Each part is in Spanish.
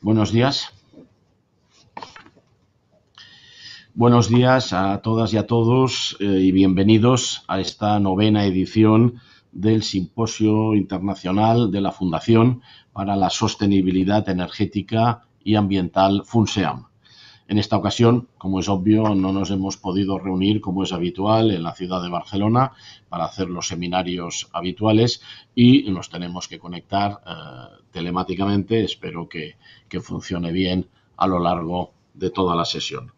Buenos días. Buenos días a todas y a todos y bienvenidos a esta novena edición del Simposio Internacional de la Fundación para la Sostenibilidad Energética y Ambiental FUNSEAM. En esta ocasión, como es obvio, no nos hemos podido reunir como es habitual en la ciudad de Barcelona para hacer los seminarios habituales y nos tenemos que conectar telemáticamente. Espero que funcione bien a lo largo de toda la sesión.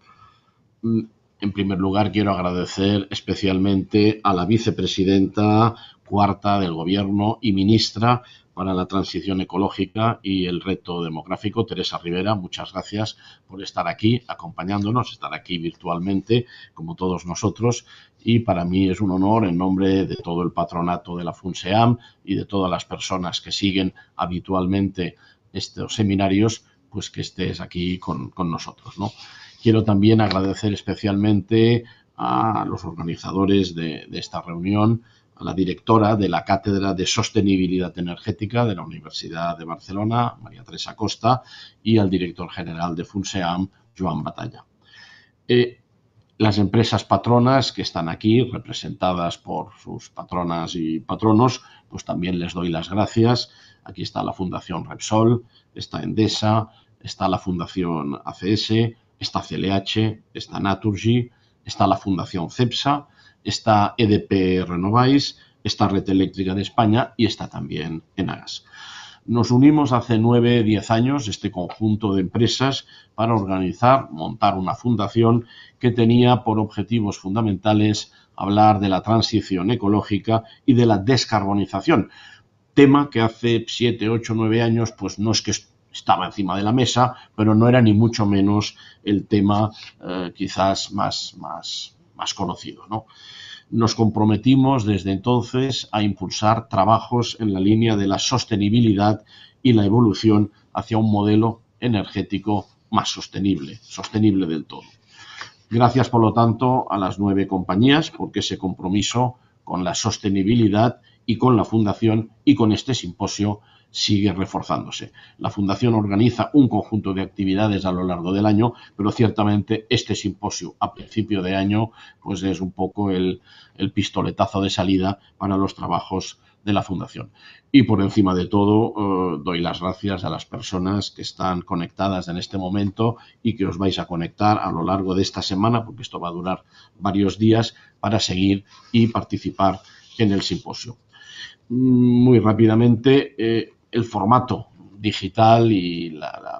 En primer lugar, quiero agradecer especialmente a la vicepresidenta cuarta del Gobierno y ministra para la transición ecológica y el reto demográfico, Teresa Ribera. Muchas gracias por estar aquí acompañándonos, estar aquí virtualmente como todos nosotros, y para mí es un honor en nombre de todo el patronato de la FUNSEAM y de todas las personas que siguen habitualmente estos seminarios, pues que estés aquí con nosotros, ¿no? Quiero también agradecer especialmente a los organizadores de esta reunión, a la directora de la Cátedra de Sostenibilidad Energética de la Universidad de Barcelona, María Teresa Costa, y al director general de FUNSEAM, Joan Batalla. Las empresas patronas que están aquí, representadas por sus patronas y patronos, pues también les doy las gracias. Aquí está la Fundación Repsol, está Endesa, está la Fundación ACS, está CLH, está Naturgy, está la Fundación CEPSA, está EDP Renováis, está Red Eléctrica de España y está también Enagas. Nos unimos hace 9-10 años, este conjunto de empresas, para montar una fundación que tenía por objetivos fundamentales hablar de la transición ecológica y de la descarbonización, tema que hace 7, 8, 9 años pues no es que estaba encima de la mesa, pero no era ni mucho menos el tema quizás más conocido, ¿no? Nos comprometimos desde entonces a impulsar trabajos en la línea de la sostenibilidad y la evolución hacia un modelo energético más sostenible del todo. Gracias, por lo tanto, a las 9 compañías, porque ese compromiso con la sostenibilidad y con la Fundación y con este simposio sigue reforzándose. La Fundación organiza un conjunto de actividades a lo largo del año, pero ciertamente este simposio a principio de año pues es un poco el pistoletazo de salida para los trabajos de la Fundación. Y por encima de todo, doy las gracias a las personas que están conectadas en este momento y que os vais a conectar a lo largo de esta semana, porque esto va a durar varios días, para seguir y participar en el simposio. Muy rápidamente, el formato digital y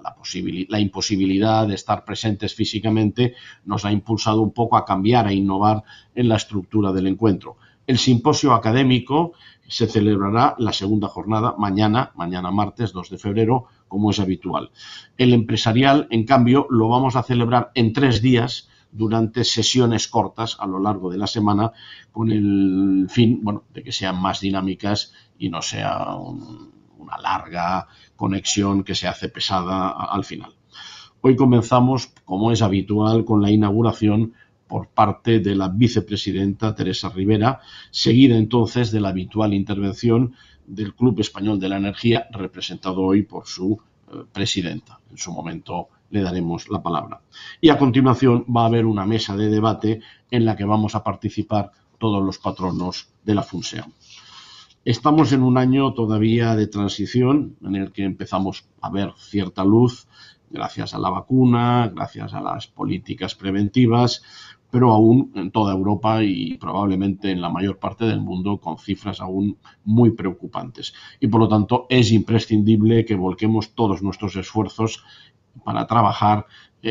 la imposibilidad de estar presentes físicamente nos ha impulsado un poco a cambiar, a innovar en la estructura del encuentro. El simposio académico se celebrará la segunda jornada mañana martes 2 de febrero, como es habitual. El empresarial, en cambio, lo vamos a celebrar en 3 días durante sesiones cortas a lo largo de la semana, con el fin, bueno, de que sean más dinámicas y no sea una larga conexión que se hace pesada al final. Hoy comenzamos, como es habitual, con la inauguración por parte de la vicepresidenta Teresa Ribera, seguida entonces de la habitual intervención del Club Español de la Energía, representado hoy por su presidenta. En su momento le daremos la palabra. Y a continuación va a haber una mesa de debate en la que vamos a participar todos los patronos de la FUNSEAM. Estamos en un año todavía de transición en el que empezamos a ver cierta luz gracias a la vacuna, gracias a las políticas preventivas, pero aún en toda Europa y probablemente en la mayor parte del mundo con cifras aún muy preocupantes. Y por lo tanto es imprescindible que volquemos todos nuestros esfuerzos para trabajar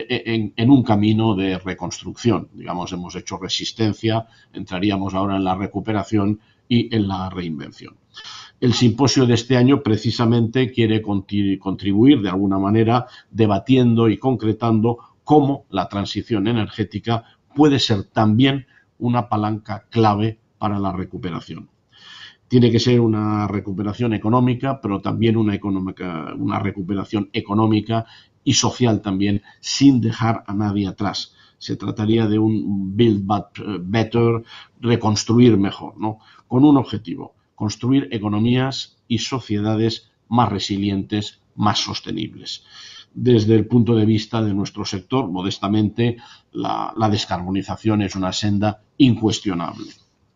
en un camino de reconstrucción. Digamos, hemos hecho resistencia, entraríamos ahora en la recuperación y en la reinvención. El simposio de este año precisamente quiere contribuir de alguna manera debatiendo y concretando cómo la transición energética puede ser también una palanca clave para la recuperación. Tiene que ser una recuperación económica, pero también una recuperación económica y social también, sin dejar a nadie atrás. Se trataría de un build back better, reconstruir mejor, ¿no? Con un objetivo: construir economías y sociedades más resilientes, más sostenibles. desde el punto de vista de nuestro sector. Modestamente, la descarbonización es una senda incuestionable.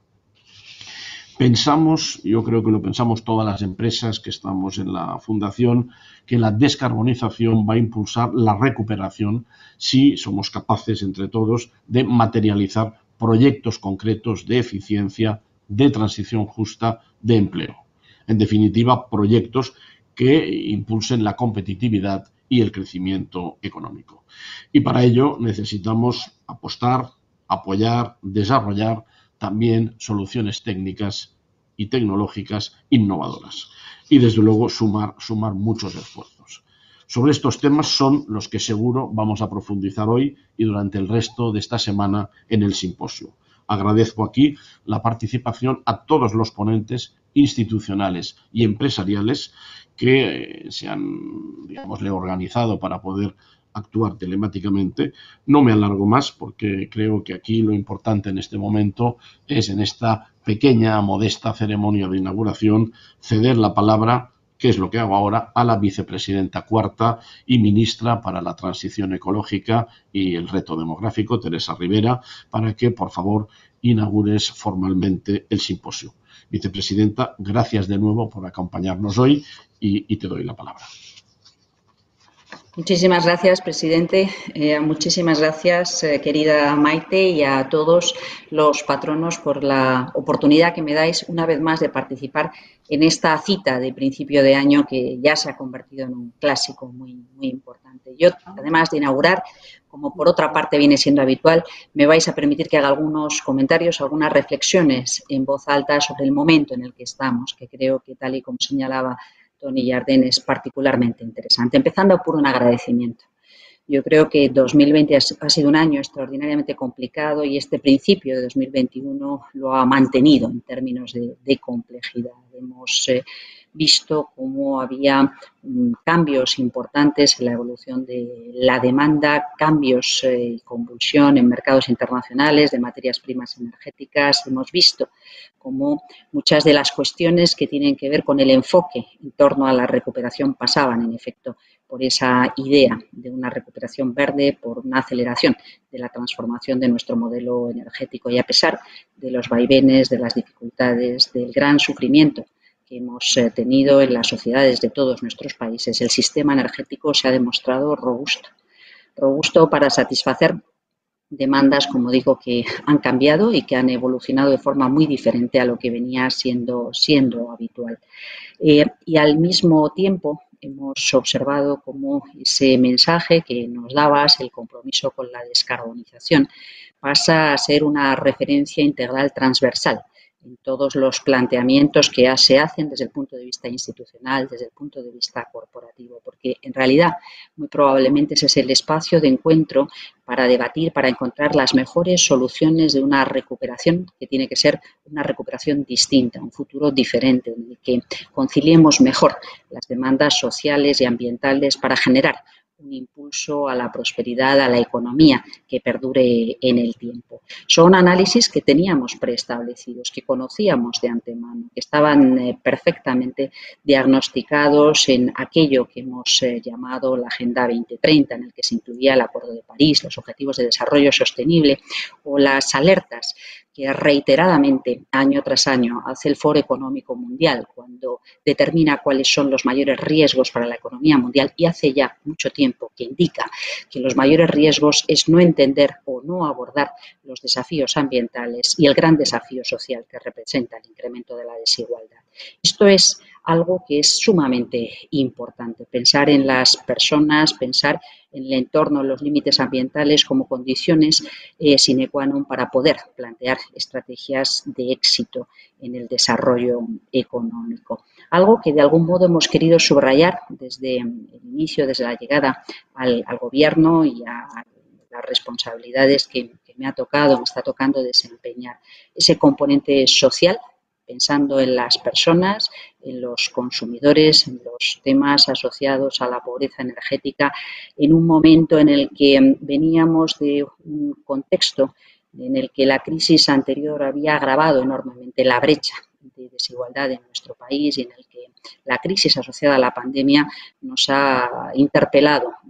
Pensamos, yo creo que lo pensamos todas las empresas que estamos en la Fundación, que la descarbonización va a impulsar la recuperación si somos capaces entre todos de materializar proyectos concretos de eficiencia, de transición justa, de empleo. En definitiva, proyectos que impulsen la competitividad y el crecimiento económico. Y para ello necesitamos apostar, apoyar, desarrollar también soluciones técnicas y tecnológicas innovadoras. Y desde luego sumar muchos esfuerzos. Sobre estos temas son los que seguro vamos a profundizar hoy y durante el resto de esta semana en el simposio. Agradezco aquí la participación a todos los ponentes institucionales y empresariales que se han, digámosle, organizado para poder actuar telemáticamente. No me alargo más porque creo que aquí lo importante en este momento es, en esta pequeña, modesta ceremonia de inauguración, ceder la palabra, que es lo que hago ahora, a la vicepresidenta cuarta y ministra para la transición ecológica y el reto demográfico, Teresa Rivera, para que, por favor, inaugures formalmente el simposio. Vicepresidenta, gracias de nuevo por acompañarnos hoy y te doy la palabra. Muchísimas gracias, presidente. Muchísimas gracias, querida Maite, y a todos los patronos por la oportunidad que me dais una vez más de participar en esta cita de principio de año que ya se ha convertido en un clásico muy importante. Yo, además de inaugurar, como por otra parte viene siendo habitual, me vais a permitir que haga algunos comentarios, algunas reflexiones en voz alta sobre el momento en el que estamos, que creo que, tal y como señalaba Tony Jardén, es particularmente interesante. Empezando por un agradecimiento. Yo creo que 2020 ha sido un año extraordinariamente complicado y este principio de 2021 lo ha mantenido en términos de complejidad. Hemos visto cómo había cambios importantes en la evolución de la demanda, cambios y convulsión en mercados internacionales de materias primas energéticas. Hemos visto cómo muchas de las cuestiones que tienen que ver con el enfoque en torno a la recuperación pasaban, en efecto, por esa idea de una recuperación verde, por una aceleración de la transformación de nuestro modelo energético. Y a pesar de los vaivenes, de las dificultades, del gran sufrimiento que hemos tenido en las sociedades de todos nuestros países, el sistema energético se ha demostrado robusto. Robusto para satisfacer demandas, como digo, que han cambiado y que han evolucionado de forma muy diferente a lo que venía siendo habitual. Y al mismo tiempo hemos observado cómo ese mensaje que nos dabas, el compromiso con la descarbonización, pasa a ser una referencia integral transversal en todos los planteamientos que se hacen desde el punto de vista institucional, desde el punto de vista corporativo, porque en realidad muy probablemente ese es el espacio de encuentro para debatir, para encontrar las mejores soluciones de una recuperación que tiene que ser una recuperación distinta, un futuro diferente, en el que conciliemos mejor las demandas sociales y ambientales para generar un impulso a la prosperidad, a la economía que perdure en el tiempo. Son análisis que teníamos preestablecidos, que conocíamos de antemano, que estaban perfectamente diagnosticados en aquello que hemos llamado la Agenda 2030, en el que se incluía el Acuerdo de París, los Objetivos de Desarrollo Sostenible o las alertas que reiteradamente, año tras año, hace el Foro Económico Mundial cuando determina cuáles son los mayores riesgos para la economía mundial, y hace ya mucho tiempo que indica que los mayores riesgos es no entender o no abordar los desafíos ambientales y el gran desafío social que representa el incremento de la desigualdad. Esto es algo que es sumamente importante, pensar en las personas, pensar en el entorno, en los límites ambientales como condiciones sine qua non para poder plantear estrategias de éxito en el desarrollo económico. Algo que de algún modo hemos querido subrayar desde el inicio, desde la llegada al gobierno y a las responsabilidades que me ha tocado, me está tocando desempeñar. Ese componente social, pensando en las personas, en los consumidores, en los temas asociados a la pobreza energética, en un momento en el que veníamos de un contexto en el que la crisis anterior había agravado enormemente la brecha de desigualdad en nuestro país y en el que la crisis asociada a la pandemia nos ha interpelado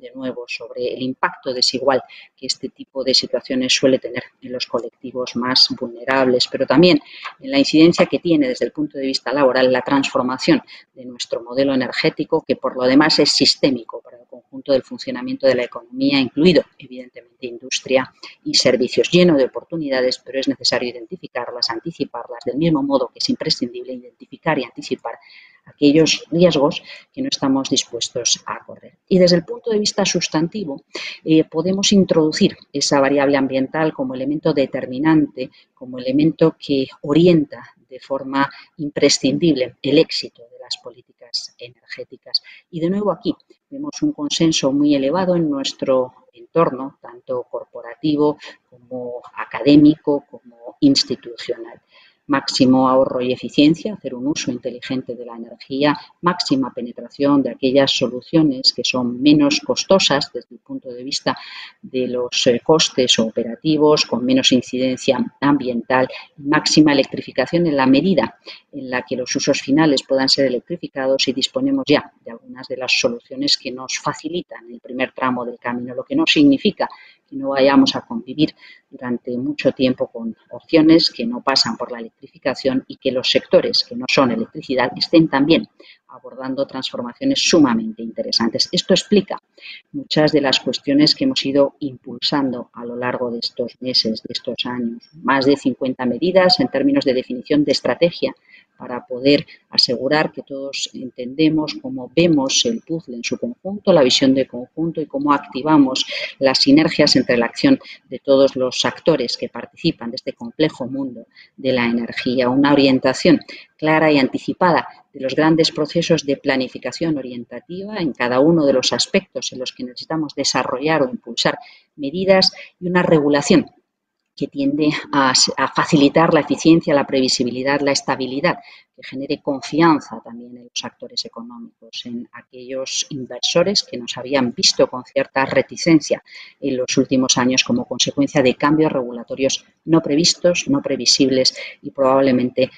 de nuevo sobre el impacto desigual que este tipo de situaciones suele tener en los colectivos más vulnerables, pero también en la incidencia que tiene desde el punto de vista laboral la transformación de nuestro modelo energético, que por lo demás es sistémico para el conjunto del funcionamiento de la economía, incluido evidentemente industria y servicios, lleno de oportunidades, pero es necesario identificarlas, anticiparlas, del mismo modo que es imprescindible identificar y anticipar aquellos riesgos que no estamos dispuestos a correr. Y desde el punto de vista sustantivo, podemos introducir esa variable ambiental como elemento determinante, como elemento que orienta de forma imprescindible el éxito de las políticas energéticas. Y de nuevo aquí vemos un consenso muy elevado en nuestro entorno, tanto corporativo como académico, como institucional. Máximo ahorro y eficiencia, hacer un uso inteligente de la energía, máxima penetración de aquellas soluciones que son menos costosas desde el punto de vista de los costes operativos, con menos incidencia ambiental, máxima electrificación en la medida en la que los usos finales puedan ser electrificados y disponemos ya de algunas de las soluciones que nos facilitan el primer tramo del camino, lo que no significa que no vayamos a convivir durante mucho tiempo con opciones que no pasan por la electrificación y que los sectores que no son electricidad estén también abordando transformaciones sumamente interesantes. Esto explica muchas de las cuestiones que hemos ido impulsando a lo largo de estos meses, de estos años. Más de 50 medidas en términos de definición de estrategia para poder asegurar que todos entendemos cómo vemos el puzzle en su conjunto, la visión de conjunto y cómo activamos las sinergias entre la acción de todos los actores que participan de este complejo mundo de la energía. Una orientación clara y anticipada de los grandes procesos de planificación orientativa en cada uno de los aspectos en los que necesitamos desarrollar o impulsar medidas y una regulación que tiende a facilitar la eficiencia, la previsibilidad, la estabilidad, que genere confianza también en los actores económicos, en aquellos inversores que nos habían visto con cierta reticencia en los últimos años como consecuencia de cambios regulatorios no previstos, no previsibles y probablemente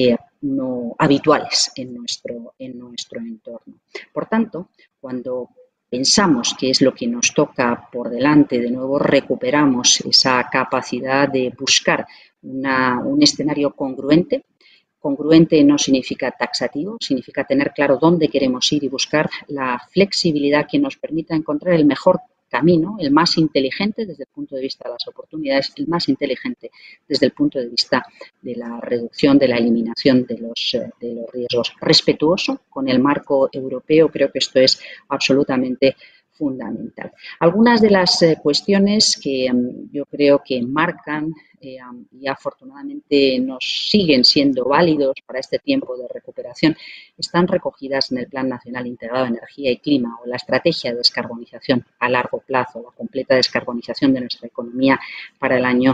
no habituales en nuestro entorno. Por tanto, cuando pensamos que es lo que nos toca por delante, de nuevo recuperamos esa capacidad de buscar un escenario congruente. Congruente no significa taxativo, significa tener claro dónde queremos ir y buscar la flexibilidad que nos permita encontrar el mejor camino, el más inteligente desde el punto de vista de las oportunidades, el más inteligente desde el punto de vista de la reducción, de la eliminación de los riesgos. Respetuoso con el marco europeo, creo que esto es absolutamente fundamental. Algunas de las cuestiones que yo creo que marcan y afortunadamente nos siguen siendo válidos para este tiempo de recuperación están recogidas en el Plan Nacional Integrado de Energía y Clima o la Estrategia de Descarbonización a largo plazo, la completa descarbonización de nuestra economía para el año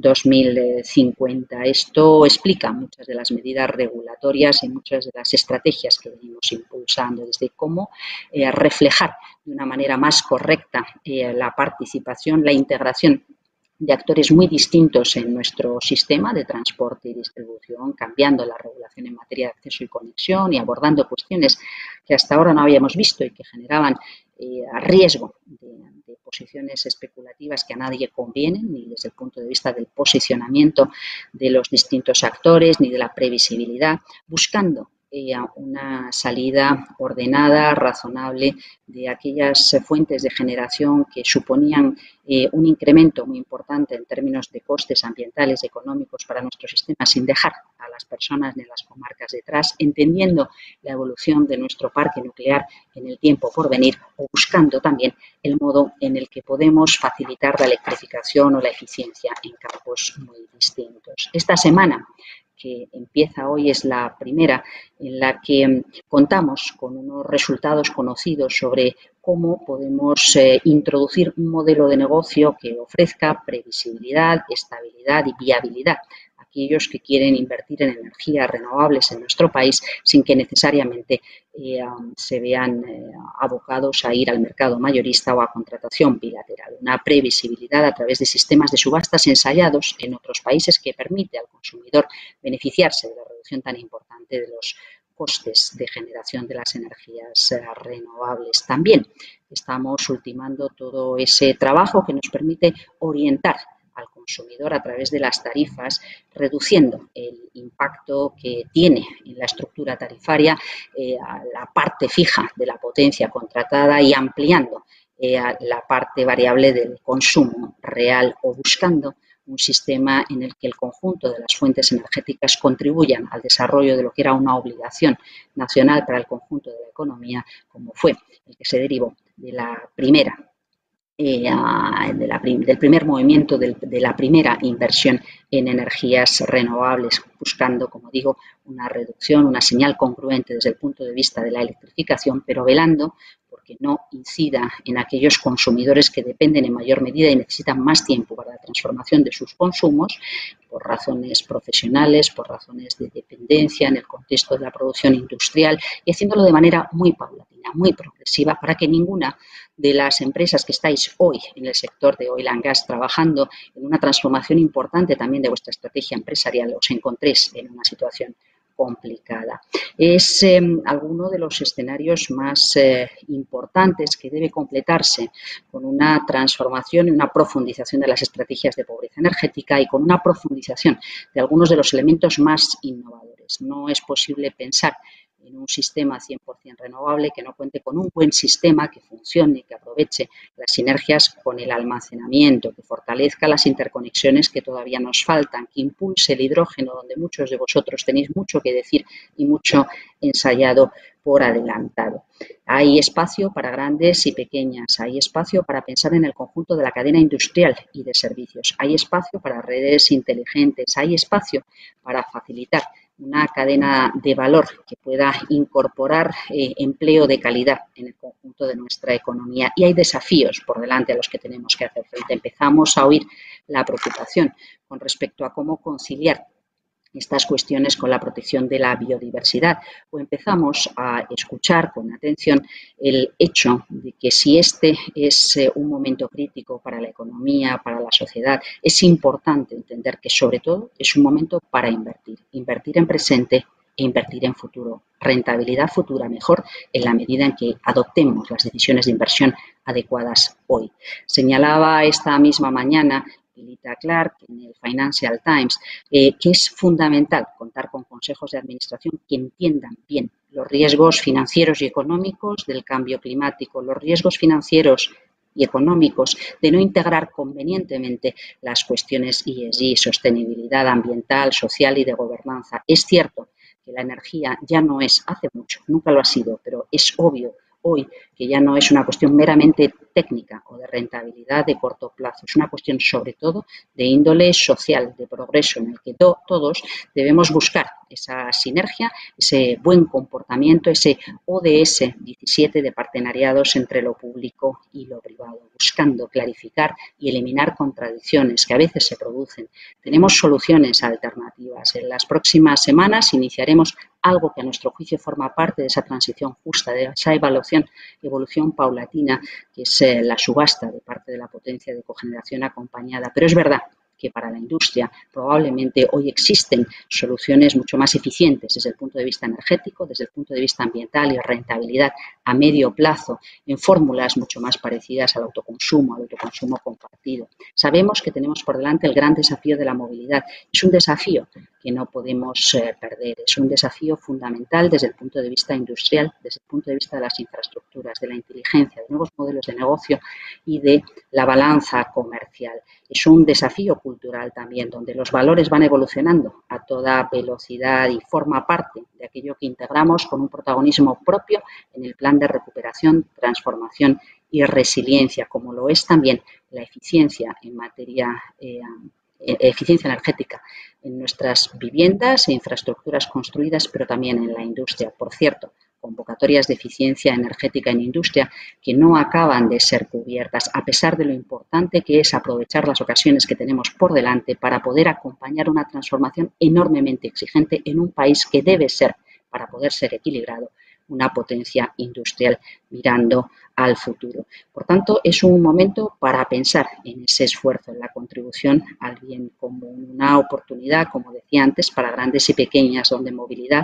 2050. Esto explica muchas de las medidas regulatorias y muchas de las estrategias que venimos impulsando, desde cómo reflejar de una manera más correcta la participación, la integración de actores muy distintos en nuestro sistema de transporte y distribución, cambiando la regulación en materia de acceso y conexión y abordando cuestiones que hasta ahora no habíamos visto y que generaban riesgo de posiciones especulativas que a nadie convienen, ni desde el punto de vista del posicionamiento de los distintos actores, ni de la previsibilidad, buscando una salida ordenada, razonable de aquellas fuentes de generación que suponían un incremento muy importante en términos de costes ambientales y económicos para nuestro sistema, sin dejar a las personas ni a las comarcas detrás, entendiendo la evolución de nuestro parque nuclear en el tiempo por venir o buscando también el modo en el que podemos facilitar la electrificación o la eficiencia en campos muy distintos. Esta semana que empieza hoy es la primera en la que contamos con unos resultados conocidos sobre cómo podemos introducir un modelo de negocio que ofrezca previsibilidad, estabilidad y viabilidad a aquellos que quieren invertir en energías renovables en nuestro país sin que necesariamente se vean abocados a ir al mercado mayorista o a contratación bilateral. Una previsibilidad a través de sistemas de subastas ensayados en otros países que permite al consumidor beneficiarse de la reducción tan importante de los costes de generación de las energías renovables. También estamos ultimando todo ese trabajo que nos permite orientar al consumidor a través de las tarifas, reduciendo el impacto que tiene en la estructura tarifaria a la parte fija de la potencia contratada y ampliando a la parte variable del consumo real, o buscando un sistema en el que el conjunto de las fuentes energéticas contribuyan al desarrollo de lo que era una obligación nacional para el conjunto de la economía, como fue el que se derivó de la primera del primer movimiento, de la primera inversión en energías renovables, buscando, como digo, una reducción, una señal congruente desde el punto de vista de la electrificación, pero velando porque no incida en aquellos consumidores que dependen en mayor medida y necesitan más tiempo para la transformación de sus consumos, por razones profesionales, por razones de dependencia en el contexto de la producción industrial, y haciéndolo de manera muy paulatina, muy progresiva, para que ninguna de las empresas que estáis hoy en el sector de oil and gas trabajando en una transformación importante también de vuestra estrategia empresarial os encontréis en una situación complicada. Es alguno de los escenarios más importantes que debe completarse con una transformación y una profundización de las estrategias de pobreza energética y con una profundización de algunos de los elementos más innovadores. No es posible pensar en un sistema 100% renovable que no cuente con un buen sistema que funcione, que aproveche las sinergias con el almacenamiento, que fortalezca las interconexiones que todavía nos faltan, que impulse el hidrógeno, donde muchos de vosotros tenéis mucho que decir y mucho ensayado por adelantado. Hay espacio para grandes y pequeñas, hay espacio para pensar en el conjunto de la cadena industrial y de servicios, hay espacio para redes inteligentes, hay espacio para facilitar una cadena de valor que pueda incorporar empleo de calidad en el conjunto de nuestra economía. Y hay desafíos por delante a los que tenemos que hacer frente. Empezamos a oír la preocupación con respecto a cómo conciliar estas cuestiones con la protección de la biodiversidad, o empezamos a escuchar con atención el hecho de que si este es un momento crítico para la economía, para la sociedad, es importante entender que sobre todo es un momento para invertir en presente e invertir en futuro. Rentabilidad futura mejor en la medida en que adoptemos las decisiones de inversión adecuadas hoy. Señalaba esta misma mañana Pilita Clark en el Financial Times, que es fundamental contar con consejos de administración que entiendan bien los riesgos financieros y económicos del cambio climático, los riesgos financieros y económicos de no integrar convenientemente las cuestiones ESG, sostenibilidad ambiental, social y de gobernanza. Es cierto que la energía ya no es, hace mucho, nunca lo ha sido, pero es obvio hoy que ya no es una cuestión meramente técnica o de rentabilidad de corto plazo, es una cuestión sobre todo de índole social, de progreso, en el que todos debemos buscar esa sinergia, ese buen comportamiento, ese ODS 17 de partenariados entre lo público y lo privado, buscando clarificar y eliminar contradicciones que a veces se producen. Tenemos soluciones alternativas. En las próximas semanas iniciaremos algo que a nuestro juicio forma parte de esa transición justa, de esa evolución paulatina, que es la subasta de parte de la potencia de cogeneración acompañada. Pero es verdad que para la industria probablemente hoy existen soluciones mucho más eficientes desde el punto de vista energético, desde el punto de vista ambiental y rentabilidad a medio plazo, en fórmulas mucho más parecidas al autoconsumo compartido. Sabemos que tenemos por delante el gran desafío de la movilidad. Es un desafío que no podemos perder. Es un desafío fundamental desde el punto de vista industrial, desde el punto de vista de las infraestructuras, de la inteligencia, de nuevos modelos de negocio y de la balanza comercial. Es un desafío cultural también, donde los valores van evolucionando a toda velocidad y forma parte de aquello que integramos con un protagonismo propio en el plan de recuperación, transformación y resiliencia, como lo es también la eficiencia en materia eficiencia energética en nuestras viviendas e infraestructuras construidas, pero también en la industria. Por cierto, convocatorias de eficiencia energética en industria que no acaban de ser cubiertas, a pesar de lo importante que es aprovechar las ocasiones que tenemos por delante para poder acompañar una transformación enormemente exigente en un país que debe ser, para poder ser equilibrado, una potencia industrial mirando al futuro. Por tanto, es un momento para pensar en ese esfuerzo, en la contribución al bien común, una oportunidad, como decía antes, para grandes y pequeñas, donde movilidad,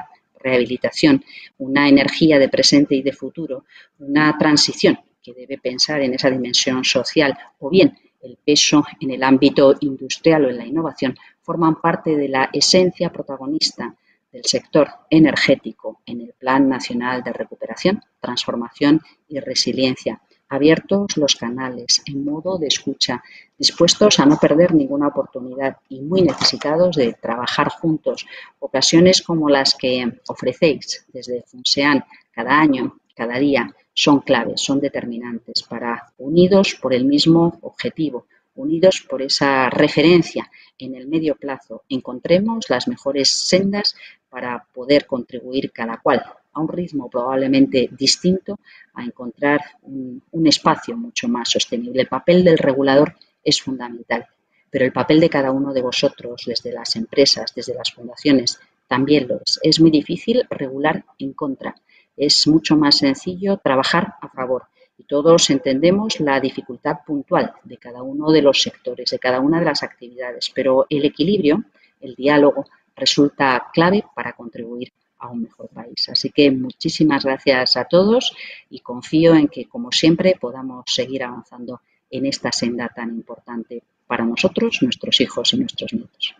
rehabilitación, una energía de presente y de futuro, una transición que debe pensar en esa dimensión social, o bien el peso en el ámbito industrial o en la innovación, forman parte de la esencia protagonista del sector energético en el Plan Nacional de Recuperación, Transformación y Resiliencia. Abiertos los canales, en modo de escucha, dispuestos a no perder ninguna oportunidad y muy necesitados de trabajar juntos. Ocasiones como las que ofrecéis desde FUNSEAN cada año, cada día, son claves, son determinantes para, unidos por el mismo objetivo, unidos por esa referencia en el medio plazo, encontremos las mejores sendas para poder contribuir cada cual a un ritmo probablemente distinto a encontrar un espacio mucho más sostenible. El papel del regulador es fundamental, pero el papel de cada uno de vosotros, desde las empresas, desde las fundaciones, también lo es. Es muy difícil regular en contra, es mucho más sencillo trabajar a favor. Y todos entendemos la dificultad puntual de cada uno de los sectores, de cada una de las actividades, pero el equilibrio, el diálogo, resulta clave para contribuir a un mejor país. Así que muchísimas gracias a todos y confío en que, como siempre, podamos seguir avanzando en esta senda tan importante para nosotros, nuestros hijos y nuestros nietos.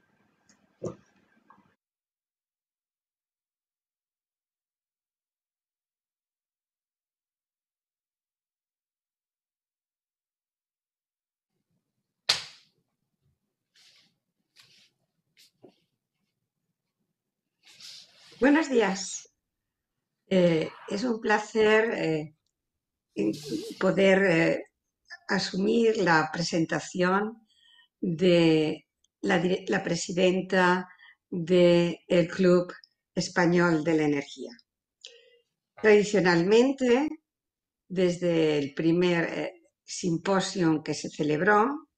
Buenos días. Es un placer poder asumir la presentación de la presidenta del Club Español de la Energía. Tradicionalmente, desde el primer simposio que se celebró,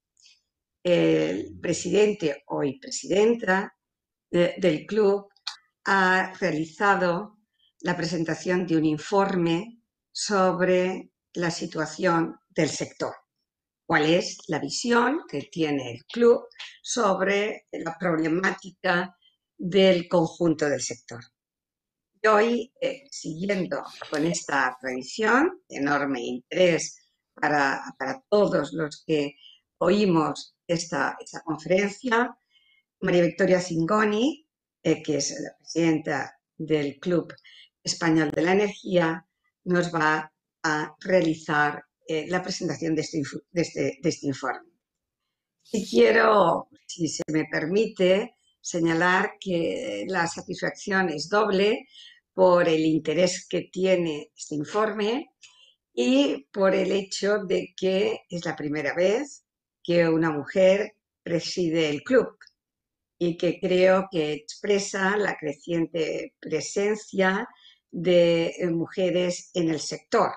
el presidente, hoy presidenta, del club ha realizado la presentación de un informe sobre la situación del sector. ¿Cuál es la visión que tiene el club sobre la problemática del conjunto del sector? Y hoy, siguiendo con esta tradición, enorme interés para todos los que oímos esta conferencia, María Victoria Cingoni, que es la presidenta del Club Español de la Energía, nos va a realizar la presentación de este informe. Y quiero, si se me permite, señalar que la satisfacción es doble por el interés que tiene este informe y por el hecho de que es la primera vez que una mujer preside el club, y que creo que expresa la creciente presencia de mujeres en el sector.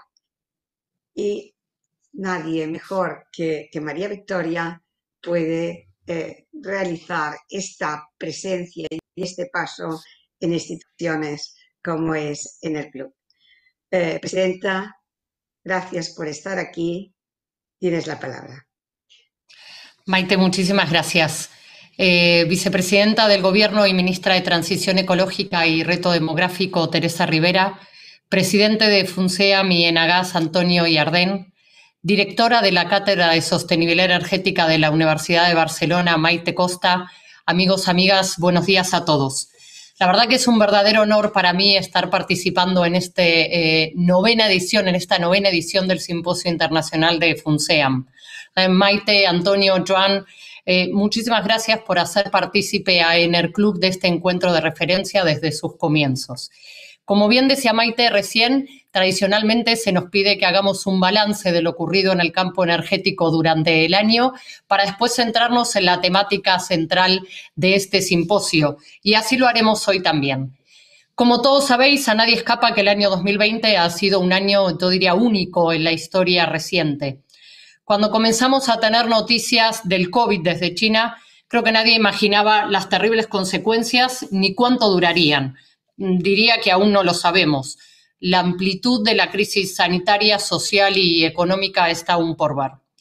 Y nadie mejor que María Victoria puede realizar esta presencia y este paso en instituciones como es en el club. Presidenta, gracias por estar aquí. Tienes la palabra. Maite, muchísimas gracias. Vicepresidenta del Gobierno y Ministra de Transición Ecológica y Reto Demográfico, Teresa Rivera, presidente de FUNSEAM y ENAGAS, Antonio Iardén, directora de la Cátedra de Sostenibilidad Energética de la Universidad de Barcelona, Maite Costa, amigos, amigas, buenos días a todos. La verdad que es un verdadero honor para mí estar participando en esta novena edición del Simposio Internacional de FUNSEAM. Maite, Antonio, Joan, muchísimas gracias por hacer partícipe a Enerclub de este encuentro de referencia desde sus comienzos. Como bien decía Maite recién, tradicionalmente se nos pide que hagamos un balance de lo ocurrido en el campo energético durante el año para después centrarnos en la temática central de este simposio, y así lo haremos hoy también. Como todos sabéis, a nadie escapa que el año 2020 ha sido un año, yo diría, único en la historia reciente. Cuando comenzamos a tener noticias del COVID desde China, creo que nadie imaginaba las terribles consecuencias ni cuánto durarían. Diría que aún no lo sabemos. La amplitud de la crisis sanitaria, social y económica está aún por ver.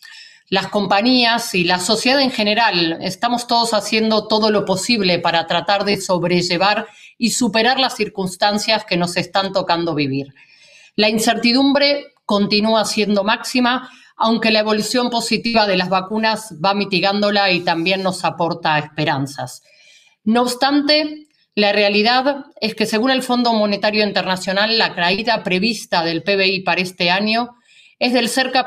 las compañías y la sociedad en general estamos todos haciendo todo lo posible para tratar de sobrellevar y superar las circunstancias que nos están tocando vivir. La incertidumbre continúa siendo máxima, aunque la evolución positiva de las vacunas va mitigándola y también nos aporta esperanzas. No obstante, la realidad es que según el Fondo Monetario Internacional, la caída prevista del PBI para este año es de cerca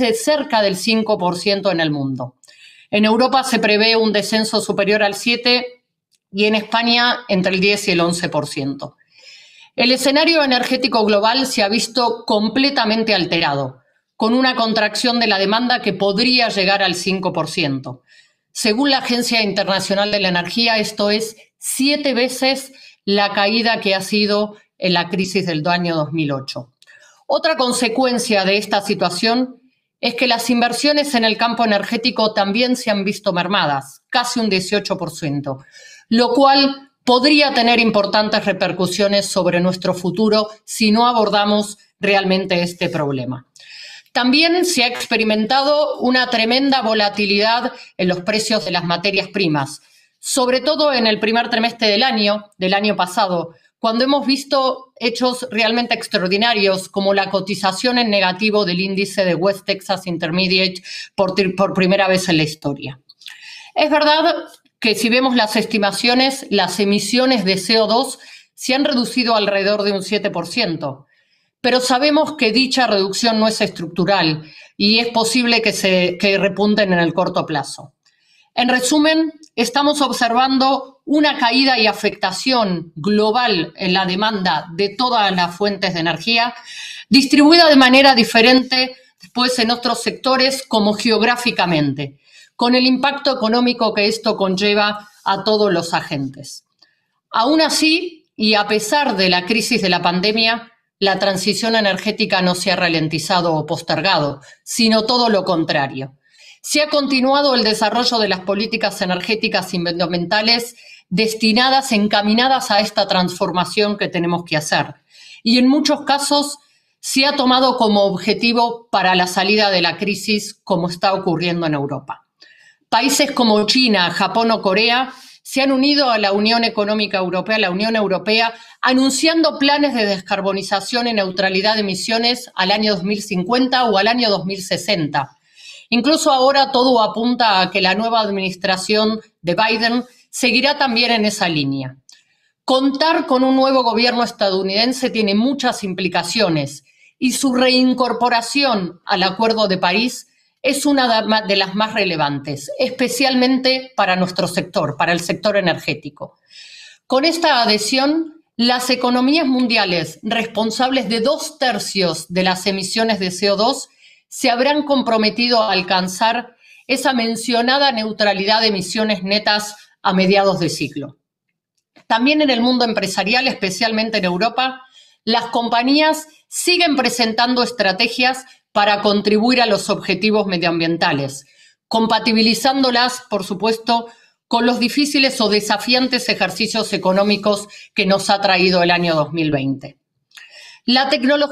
del 5% en el mundo. En Europa se prevé un descenso superior al 7% y en España entre el 10 y el 11%. El escenario energético global se ha visto completamente alterado, con una contracción de la demanda que podría llegar al 5%. Según la Agencia Internacional de la Energía, esto es 7 veces la caída que ha sido en la crisis del año 2008. Otra consecuencia de esta situación es que las inversiones en el campo energético también se han visto mermadas, casi un 18%, lo cual podría tener importantes repercusiones sobre nuestro futuro si no abordamos realmente este problema. También se ha experimentado una tremenda volatilidad en los precios de las materias primas, sobre todo en el primer trimestre del año pasado, cuando hemos visto hechos realmente extraordinarios como la cotización en negativo del índice de West Texas Intermediate por primera vez en la historia. Es verdad que si vemos las estimaciones, las emisiones de CO2 se han reducido alrededor de un 7%, pero sabemos que dicha reducción no es estructural y es posible que repunten en el corto plazo. En resumen, estamos observando una caída y afectación global en la demanda de todas las fuentes de energía, distribuida de manera diferente después en otros sectores como geográficamente, con el impacto económico que esto conlleva a todos los agentes. Aún así, y a pesar de la crisis de la pandemia, la transición energética no se ha ralentizado o postergado, sino todo lo contrario. Se ha continuado el desarrollo de las políticas energéticas y medioambientales encaminadas a esta transformación que tenemos que hacer. Y en muchos casos se ha tomado como objetivo para la salida de la crisis, como está ocurriendo en Europa. Países como China, Japón o Corea se han unido a la Unión Económica Europea, la Unión Europea, anunciando planes de descarbonización y neutralidad de emisiones al año 2050 o al año 2060. Incluso ahora todo apunta a que la nueva administración de Biden seguirá también en esa línea. Contar con un nuevo gobierno estadounidense tiene muchas implicaciones y su reincorporación al Acuerdo de París es una de las más relevantes, especialmente para nuestro sector, para el sector energético. Con esta adhesión, las economías mundiales responsables de 2/3 de las emisiones de CO2 se habrán comprometido a alcanzar esa mencionada neutralidad de emisiones netas a mediados de siglo. También en el mundo empresarial, especialmente en Europa, las compañías siguen presentando estrategias para contribuir a los objetivos medioambientales, compatibilizándolas, por supuesto, con los difíciles o desafiantes ejercicios económicos que nos ha traído el año 2020. La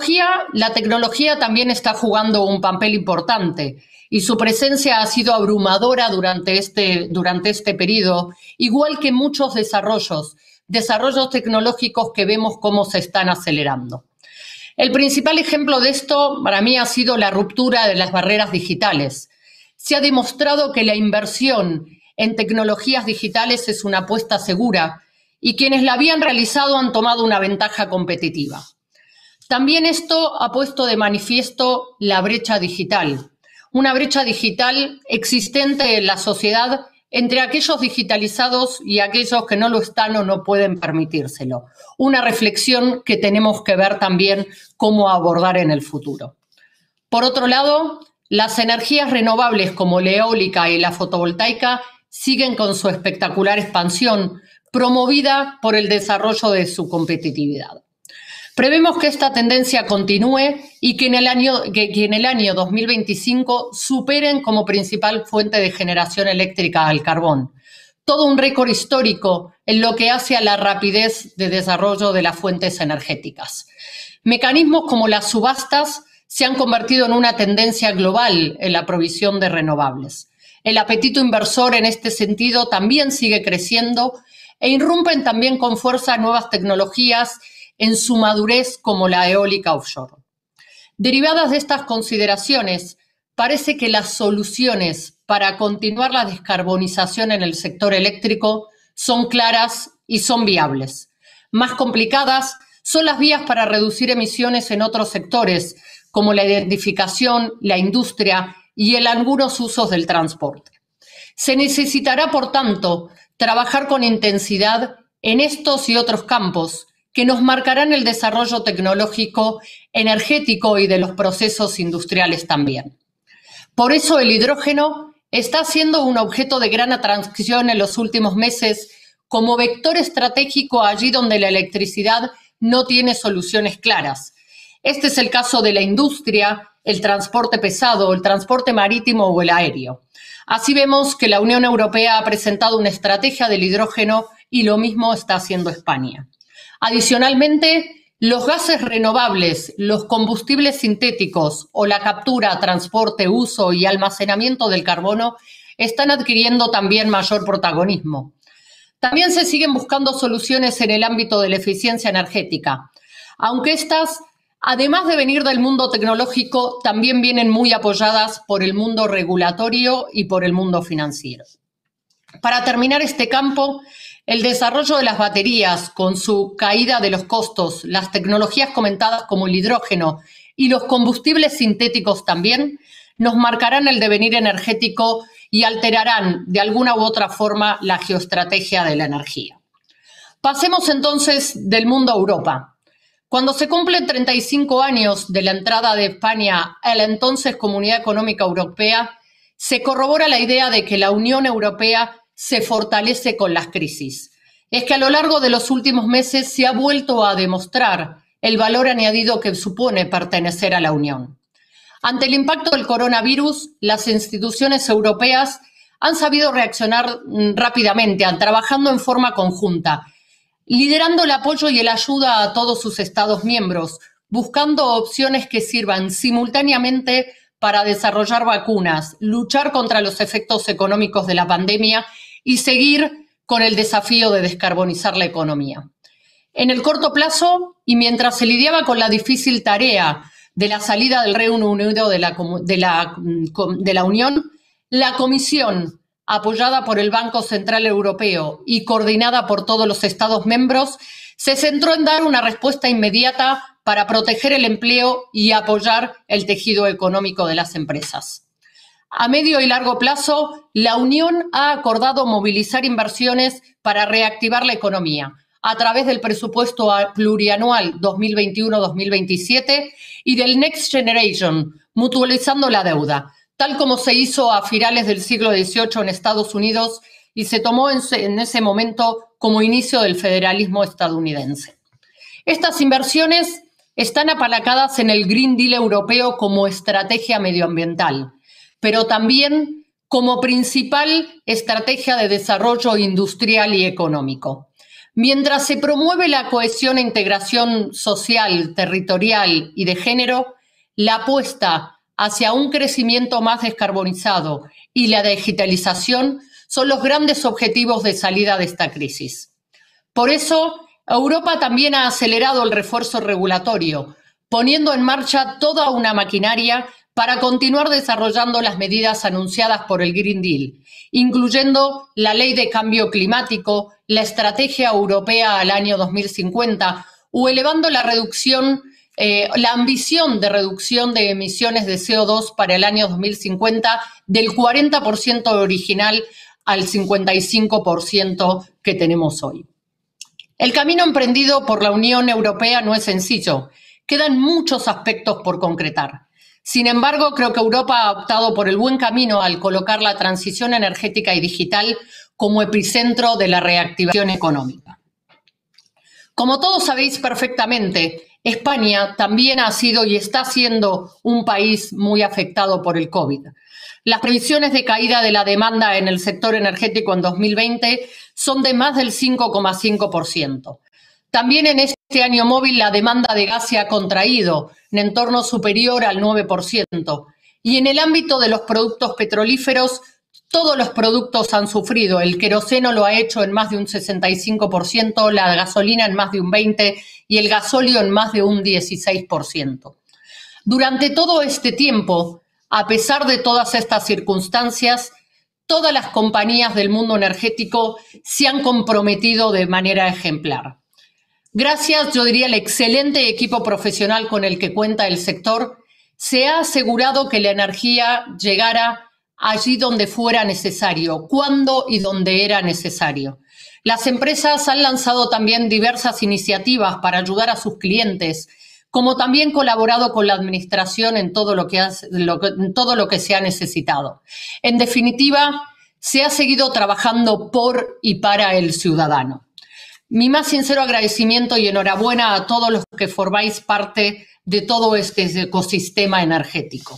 tecnología también está jugando un papel importante y su presencia ha sido abrumadora durante este periodo, igual que muchos desarrollos tecnológicos que vemos cómo se están acelerando. El principal ejemplo de esto para mí ha sido la ruptura de las barreras digitales. Se ha demostrado que la inversión en tecnologías digitales es una apuesta segura y quienes la habían realizado han tomado una ventaja competitiva. También esto ha puesto de manifiesto la brecha digital, una brecha digital existente en la sociedad entre aquellos digitalizados y aquellos que no lo están o no pueden permitírselo. Una reflexión que tenemos que ver también cómo abordar en el futuro. Por otro lado, las energías renovables como la eólica y la fotovoltaica siguen con su espectacular expansión, promovida por el desarrollo de su competitividad. Prevemos que esta tendencia continúe y que en el año 2025 superen como principal fuente de generación eléctrica al carbón. Todo un récord histórico en lo que hace a la rapidez de desarrollo de las fuentes energéticas. Mecanismos como las subastas se han convertido en una tendencia global en la provisión de renovables. El apetito inversor en este sentido también sigue creciendo e irrumpen también con fuerza nuevas tecnologías en su madurez como la eólica offshore. Derivadas de estas consideraciones, parece que las soluciones para continuar la descarbonización en el sector eléctrico son claras y son viables. Más complicadas son las vías para reducir emisiones en otros sectores, como la identificación, la industria y en algunos usos del transporte. Se necesitará, por tanto, trabajar con intensidad en estos y otros campos que nos marcarán el desarrollo tecnológico, energético y de los procesos industriales también. Por eso el hidrógeno está siendo un objeto de gran atracción en los últimos meses como vector estratégico allí donde la electricidad no tiene soluciones claras. Este es el caso de la industria, el transporte pesado, el transporte marítimo o el aéreo. Así vemos que la Unión Europea ha presentado una estrategia del hidrógeno y lo mismo está haciendo España. Adicionalmente, los gases renovables, los combustibles sintéticos o la captura, transporte, uso y almacenamiento del carbono están adquiriendo también mayor protagonismo. También se siguen buscando soluciones en el ámbito de la eficiencia energética, aunque estas, además de venir del mundo tecnológico, también vienen muy apoyadas por el mundo regulatorio y por el mundo financiero. Para terminar este campo, el desarrollo de las baterías con su caída de los costos, las tecnologías comentadas como el hidrógeno y los combustibles sintéticos también nos marcarán el devenir energético y alterarán de alguna u otra forma la geoestrategia de la energía. Pasemos entonces del mundo a Europa. Cuando se cumplen 35 años de la entrada de España a la entonces Comunidad Económica Europea, se corrobora la idea de que la Unión Europea se fortalece con las crisis. Es que a lo largo de los últimos meses se ha vuelto a demostrar el valor añadido que supone pertenecer a la Unión. Ante el impacto del coronavirus, las instituciones europeas han sabido reaccionar rápidamente, trabajando en forma conjunta, liderando el apoyo y la ayuda a todos sus Estados miembros, buscando opciones que sirvan simultáneamente para desarrollar vacunas, luchar contra los efectos económicos de la pandemia y seguir con el desafío de descarbonizar la economía. En el corto plazo, y mientras se lidiaba con la difícil tarea de la salida del Reino Unido de la Unión, la Comisión, apoyada por el Banco Central Europeo y coordinada por todos los Estados miembros, se centró en dar una respuesta inmediata para proteger el empleo y apoyar el tejido económico de las empresas. A medio y largo plazo, la Unión ha acordado movilizar inversiones para reactivar la economía a través del presupuesto plurianual 2021-2027 y del Next Generation, mutualizando la deuda, tal como se hizo a finales del siglo XVIII en Estados Unidos y se tomó en ese momento como inicio del federalismo estadounidense. Estas inversiones están apalancadas en el Green Deal europeo como estrategia medioambiental, pero también como principal estrategia de desarrollo industrial y económico. Mientras se promueve la cohesión e integración social, territorial y de género, la apuesta hacia un crecimiento más descarbonizado y la digitalización son los grandes objetivos de salida de esta crisis. Por eso, Europa también ha acelerado el refuerzo regulatorio, poniendo en marcha toda una maquinaria para continuar desarrollando las medidas anunciadas por el Green Deal, incluyendo la Ley de Cambio Climático, la Estrategia Europea al año 2050 o elevando la ambición de reducción de emisiones de CO2 para el año 2050 del 40% original al 55% que tenemos hoy. El camino emprendido por la Unión Europea no es sencillo. Quedan muchos aspectos por concretar. Sin embargo, creo que Europa ha optado por el buen camino al colocar la transición energética y digital como epicentro de la reactivación económica. Como todos sabéis perfectamente, España también ha sido y está siendo un país muy afectado por el COVID. Las previsiones de caída de la demanda en el sector energético en 2020 son de más del 5,5%. También en este este año móvil la demanda de gas se ha contraído en entorno superior al 9%. Y en el ámbito de los productos petrolíferos, todos los productos han sufrido. El queroseno lo ha hecho en más de un 65%, la gasolina en más de un 20% y el gasóleo en más de un 16%. Durante todo este tiempo, a pesar de todas estas circunstancias, todas las compañías del mundo energético se han comprometido de manera ejemplar. Gracias, yo diría, al excelente equipo profesional con el que cuenta el sector, se ha asegurado que la energía llegara allí donde fuera necesario, cuando y donde era necesario. Las empresas han lanzado también diversas iniciativas para ayudar a sus clientes, como también colaborado con la administración en todo lo que se ha necesitado. En definitiva, se ha seguido trabajando por y para el ciudadano. Mi más sincero agradecimiento y enhorabuena a todos los que formáis parte de todo este ecosistema energético.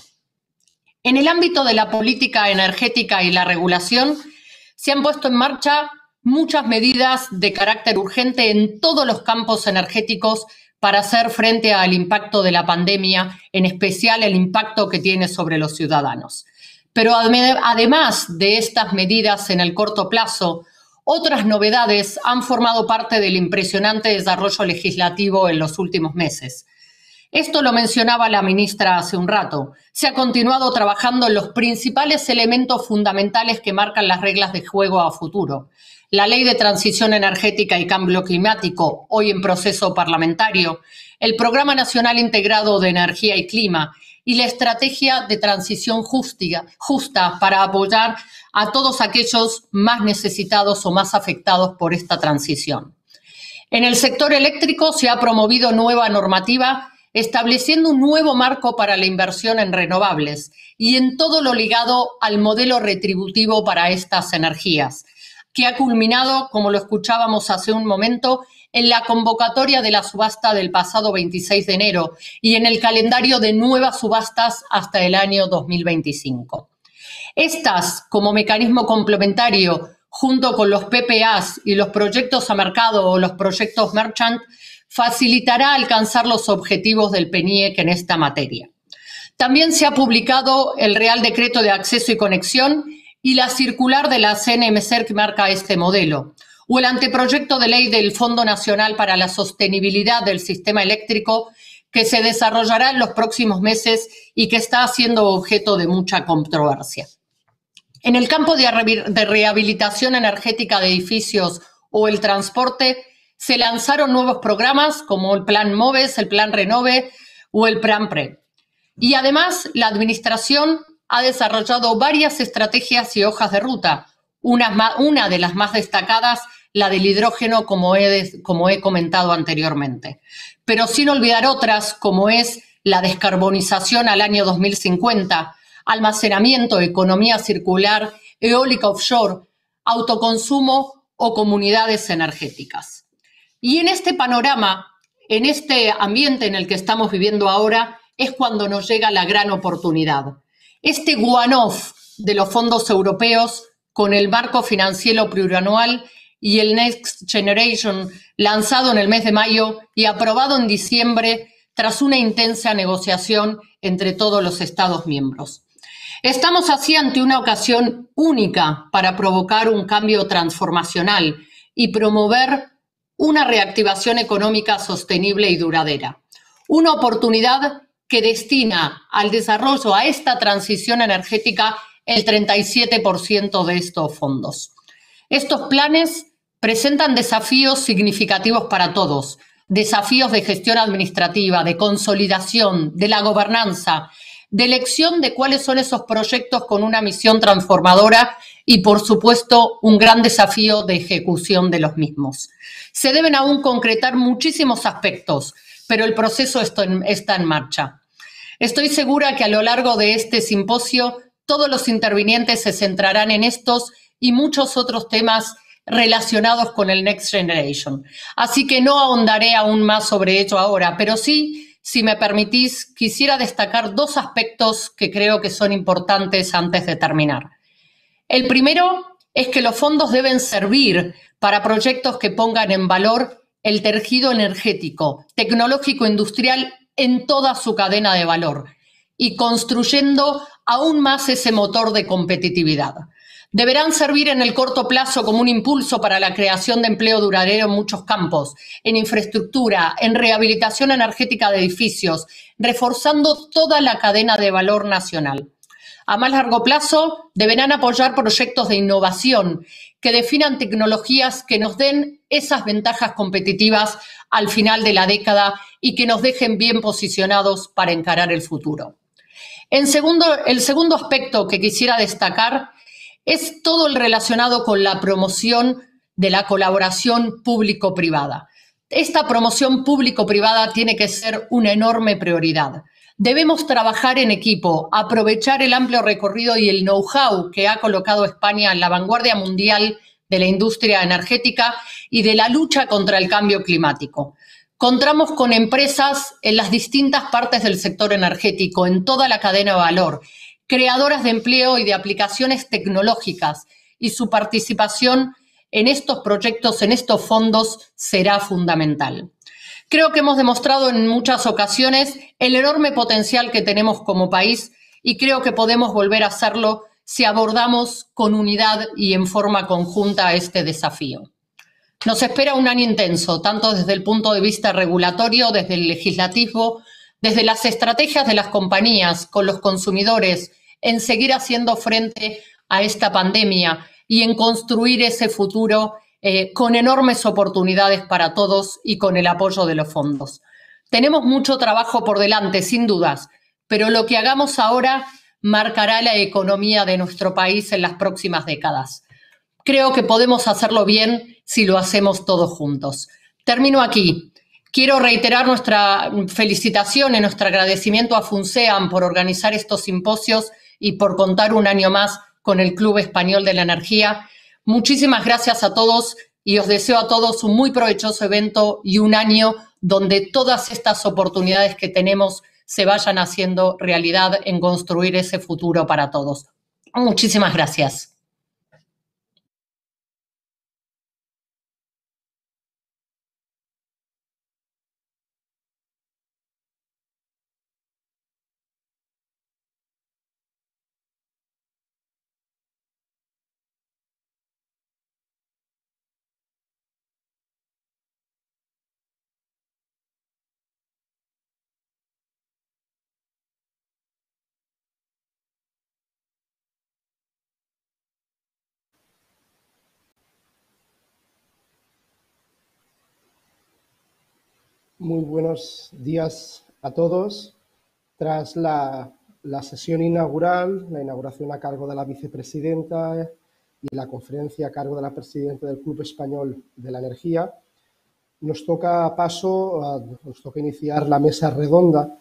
En el ámbito de la política energética y la regulación, se han puesto en marcha muchas medidas de carácter urgente en todos los campos energéticos para hacer frente al impacto de la pandemia, en especial el impacto que tiene sobre los ciudadanos. Pero además de estas medidas en el corto plazo, otras novedades han formado parte del impresionante desarrollo legislativo en los últimos meses. Esto lo mencionaba la ministra hace un rato. Se ha continuado trabajando en los principales elementos fundamentales que marcan las reglas de juego a futuro. La Ley de Transición Energética y Cambio Climático, hoy en proceso parlamentario, el Programa Nacional Integrado de Energía y Clima y la Estrategia de Transición Justa para apoyar a todos aquellos más necesitados o más afectados por esta transición. En el sector eléctrico se ha promovido nueva normativa estableciendo un nuevo marco para la inversión en renovables y en todo lo ligado al modelo retributivo para estas energías, que ha culminado, como lo escuchábamos hace un momento, en la convocatoria de la subasta del pasado 26 de enero y en el calendario de nuevas subastas hasta el año 2025. Estas, como mecanismo complementario, junto con los PPAs y los proyectos a mercado o los proyectos merchant, facilitará alcanzar los objetivos del PNIEC en esta materia. También se ha publicado el Real Decreto de Acceso y Conexión y la circular de la CNMC que marca este modelo, o el anteproyecto de ley del Fondo Nacional para la Sostenibilidad del Sistema Eléctrico que se desarrollará en los próximos meses y que está siendo objeto de mucha controversia. En el campo de rehabilitación energética de edificios o el transporte, se lanzaron nuevos programas como el Plan MOVES, el Plan Renove o el Plan PRE. Y además, la Administración ha desarrollado varias estrategias y hojas de ruta. Una de las más destacadas, la del hidrógeno, como he comentado anteriormente. Pero sin olvidar otras, como es la descarbonización al año 2050, almacenamiento, economía circular, eólica offshore, autoconsumo o comunidades energéticas. Y en este panorama, en este ambiente en el que estamos viviendo ahora, es cuando nos llega la gran oportunidad. Este one-off de los fondos europeos con el marco financiero plurianual y el Next Generation lanzado en el mes de mayo y aprobado en diciembre tras una intensa negociación entre todos los Estados miembros. Estamos así ante una ocasión única para provocar un cambio transformacional y promover una reactivación económica sostenible y duradera. Una oportunidad que destina al desarrollo, a esta transición energética, el 37% de estos fondos. Estos planes presentan desafíos significativos para todos, desafíos de gestión administrativa, de consolidación, de la gobernanza, de elección de cuáles son esos proyectos con una misión transformadora y, por supuesto, un gran desafío de ejecución de los mismos. Se deben aún concretar muchísimos aspectos, pero el proceso está en marcha. Estoy segura que a lo largo de este simposio todos los intervinientes se centrarán en estos y muchos otros temas relacionados con el Next Generation. Así que no ahondaré aún más sobre ello ahora, pero sí, si me permitís, quisiera destacar dos aspectos que creo que son importantes antes de terminar. El primero es que los fondos deben servir para proyectos que pongan en valor el tejido energético, tecnológico, industrial en toda su cadena de valor y construyendo aún más ese motor de competitividad. Deberán servir en el corto plazo como un impulso para la creación de empleo duradero en muchos campos, en infraestructura, en rehabilitación energética de edificios, reforzando toda la cadena de valor nacional. A más largo plazo, deberán apoyar proyectos de innovación que definan tecnologías que nos den esas ventajas competitivas al final de la década y que nos dejen bien posicionados para encarar el futuro. El segundo aspecto que quisiera destacar es todo el relacionado con la promoción de la colaboración público-privada. Esta promoción público-privada tiene que ser una enorme prioridad. Debemos trabajar en equipo, aprovechar el amplio recorrido y el know-how que ha colocado España en la vanguardia mundial de la industria energética y de la lucha contra el cambio climático. Contamos con empresas en las distintas partes del sector energético, en toda la cadena de valor, creadoras de empleo y de aplicaciones tecnológicas, y su participación en estos proyectos, en estos fondos, será fundamental. Creo que hemos demostrado en muchas ocasiones el enorme potencial que tenemos como país y creo que podemos volver a hacerlo si abordamos con unidad y en forma conjunta este desafío. Nos espera un año intenso, tanto desde el punto de vista regulatorio, desde el legislativo, desde las estrategias de las compañías con los consumidores, en seguir haciendo frente a esta pandemia y en construir ese futuro con enormes oportunidades para todos y con el apoyo de los fondos. Tenemos mucho trabajo por delante, sin dudas, pero lo que hagamos ahora marcará la economía de nuestro país en las próximas décadas. Creo que podemos hacerlo bien si lo hacemos todos juntos. Termino aquí. Quiero reiterar nuestra felicitación y nuestro agradecimiento a FUNSEAM por organizar estos simposios y por contar un año más con el Club Español de la Energía. Muchísimas gracias a todos y os deseo a todos un muy provechoso evento y un año donde todas estas oportunidades que tenemos se vayan haciendo realidad en construir ese futuro para todos. Muchísimas gracias. Muy buenos días a todos. Tras la sesión inaugural, la inauguración a cargo de la vicepresidenta y la conferencia a cargo de la presidenta del Club Español de la Energía, nos toca iniciar la mesa redonda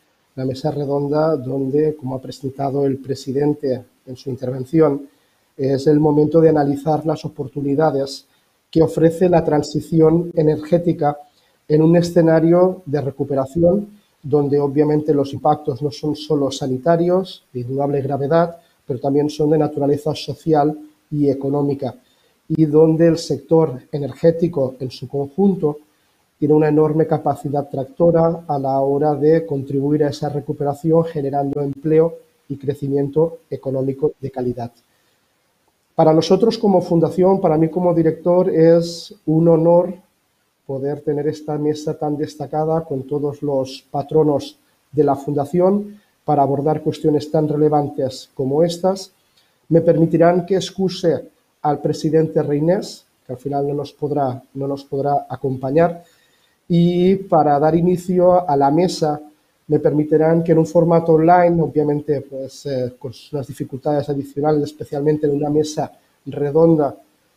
donde, como ha presentado el presidente en su intervención, es el momento de analizar las oportunidades que ofrece la transición energética en un escenario de recuperación donde obviamente los impactos no son solo sanitarios, de indudable gravedad, pero también son de naturaleza social y económica, y donde el sector energético en su conjunto tiene una enorme capacidad tractora a la hora de contribuir a esa recuperación generando empleo y crecimiento económico de calidad. Para nosotros como fundación, para mí como director, es un honor poder tener esta mesa tan destacada con todos los patronos de la Fundación para abordar cuestiones tan relevantes como estas. Me permitirán que excuse al presidente Reynés, que al final no nos podrá acompañar, y para dar inicio a la mesa me permitirán que en un formato online, obviamente pues, con unas dificultades adicionales, especialmente en una mesa redonda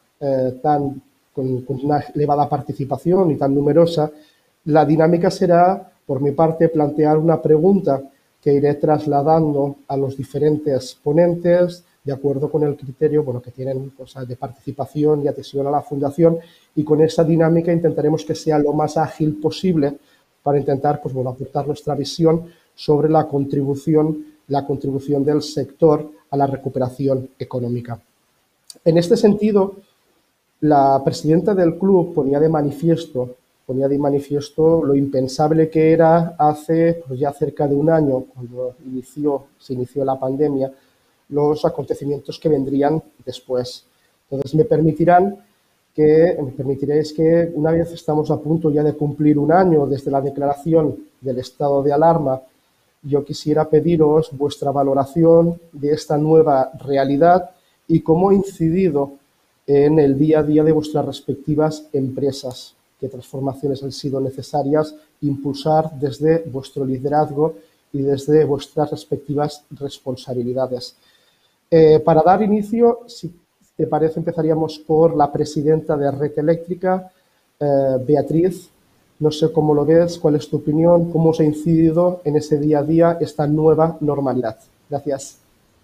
con una elevada participación y tan numerosa, la dinámica será, por mi parte, plantear una pregunta que iré trasladando a los diferentes ponentes de acuerdo con el criterio que tienen de participación y adhesión a la Fundación, y con esa dinámica intentaremos que sea lo más ágil posible para intentar aportar nuestra visión sobre la contribución del sector a la recuperación económica. En este sentido, la presidenta del club ponía de manifiesto ponía de manifiesto lo impensable que era hace pues, ya cerca de un año, cuando se inició la pandemia, los acontecimientos que vendrían después. Entonces, me permitiréis que una vez estamos a punto ya de cumplir un año desde la declaración del estado de alarma, yo quisiera pediros vuestra valoración de esta nueva realidad y cómo ha incidido en el día a día de vuestras respectivas empresas, qué transformaciones han sido necesarias impulsar desde vuestro liderazgo y desde vuestras respectivas responsabilidades. Para dar inicio, si te parece, empezaríamos por la presidenta de Red Eléctrica, Beatriz. No sé cómo lo ves, cuál es tu opinión, cómo os ha incidido en ese día a día esta nueva normalidad. Gracias.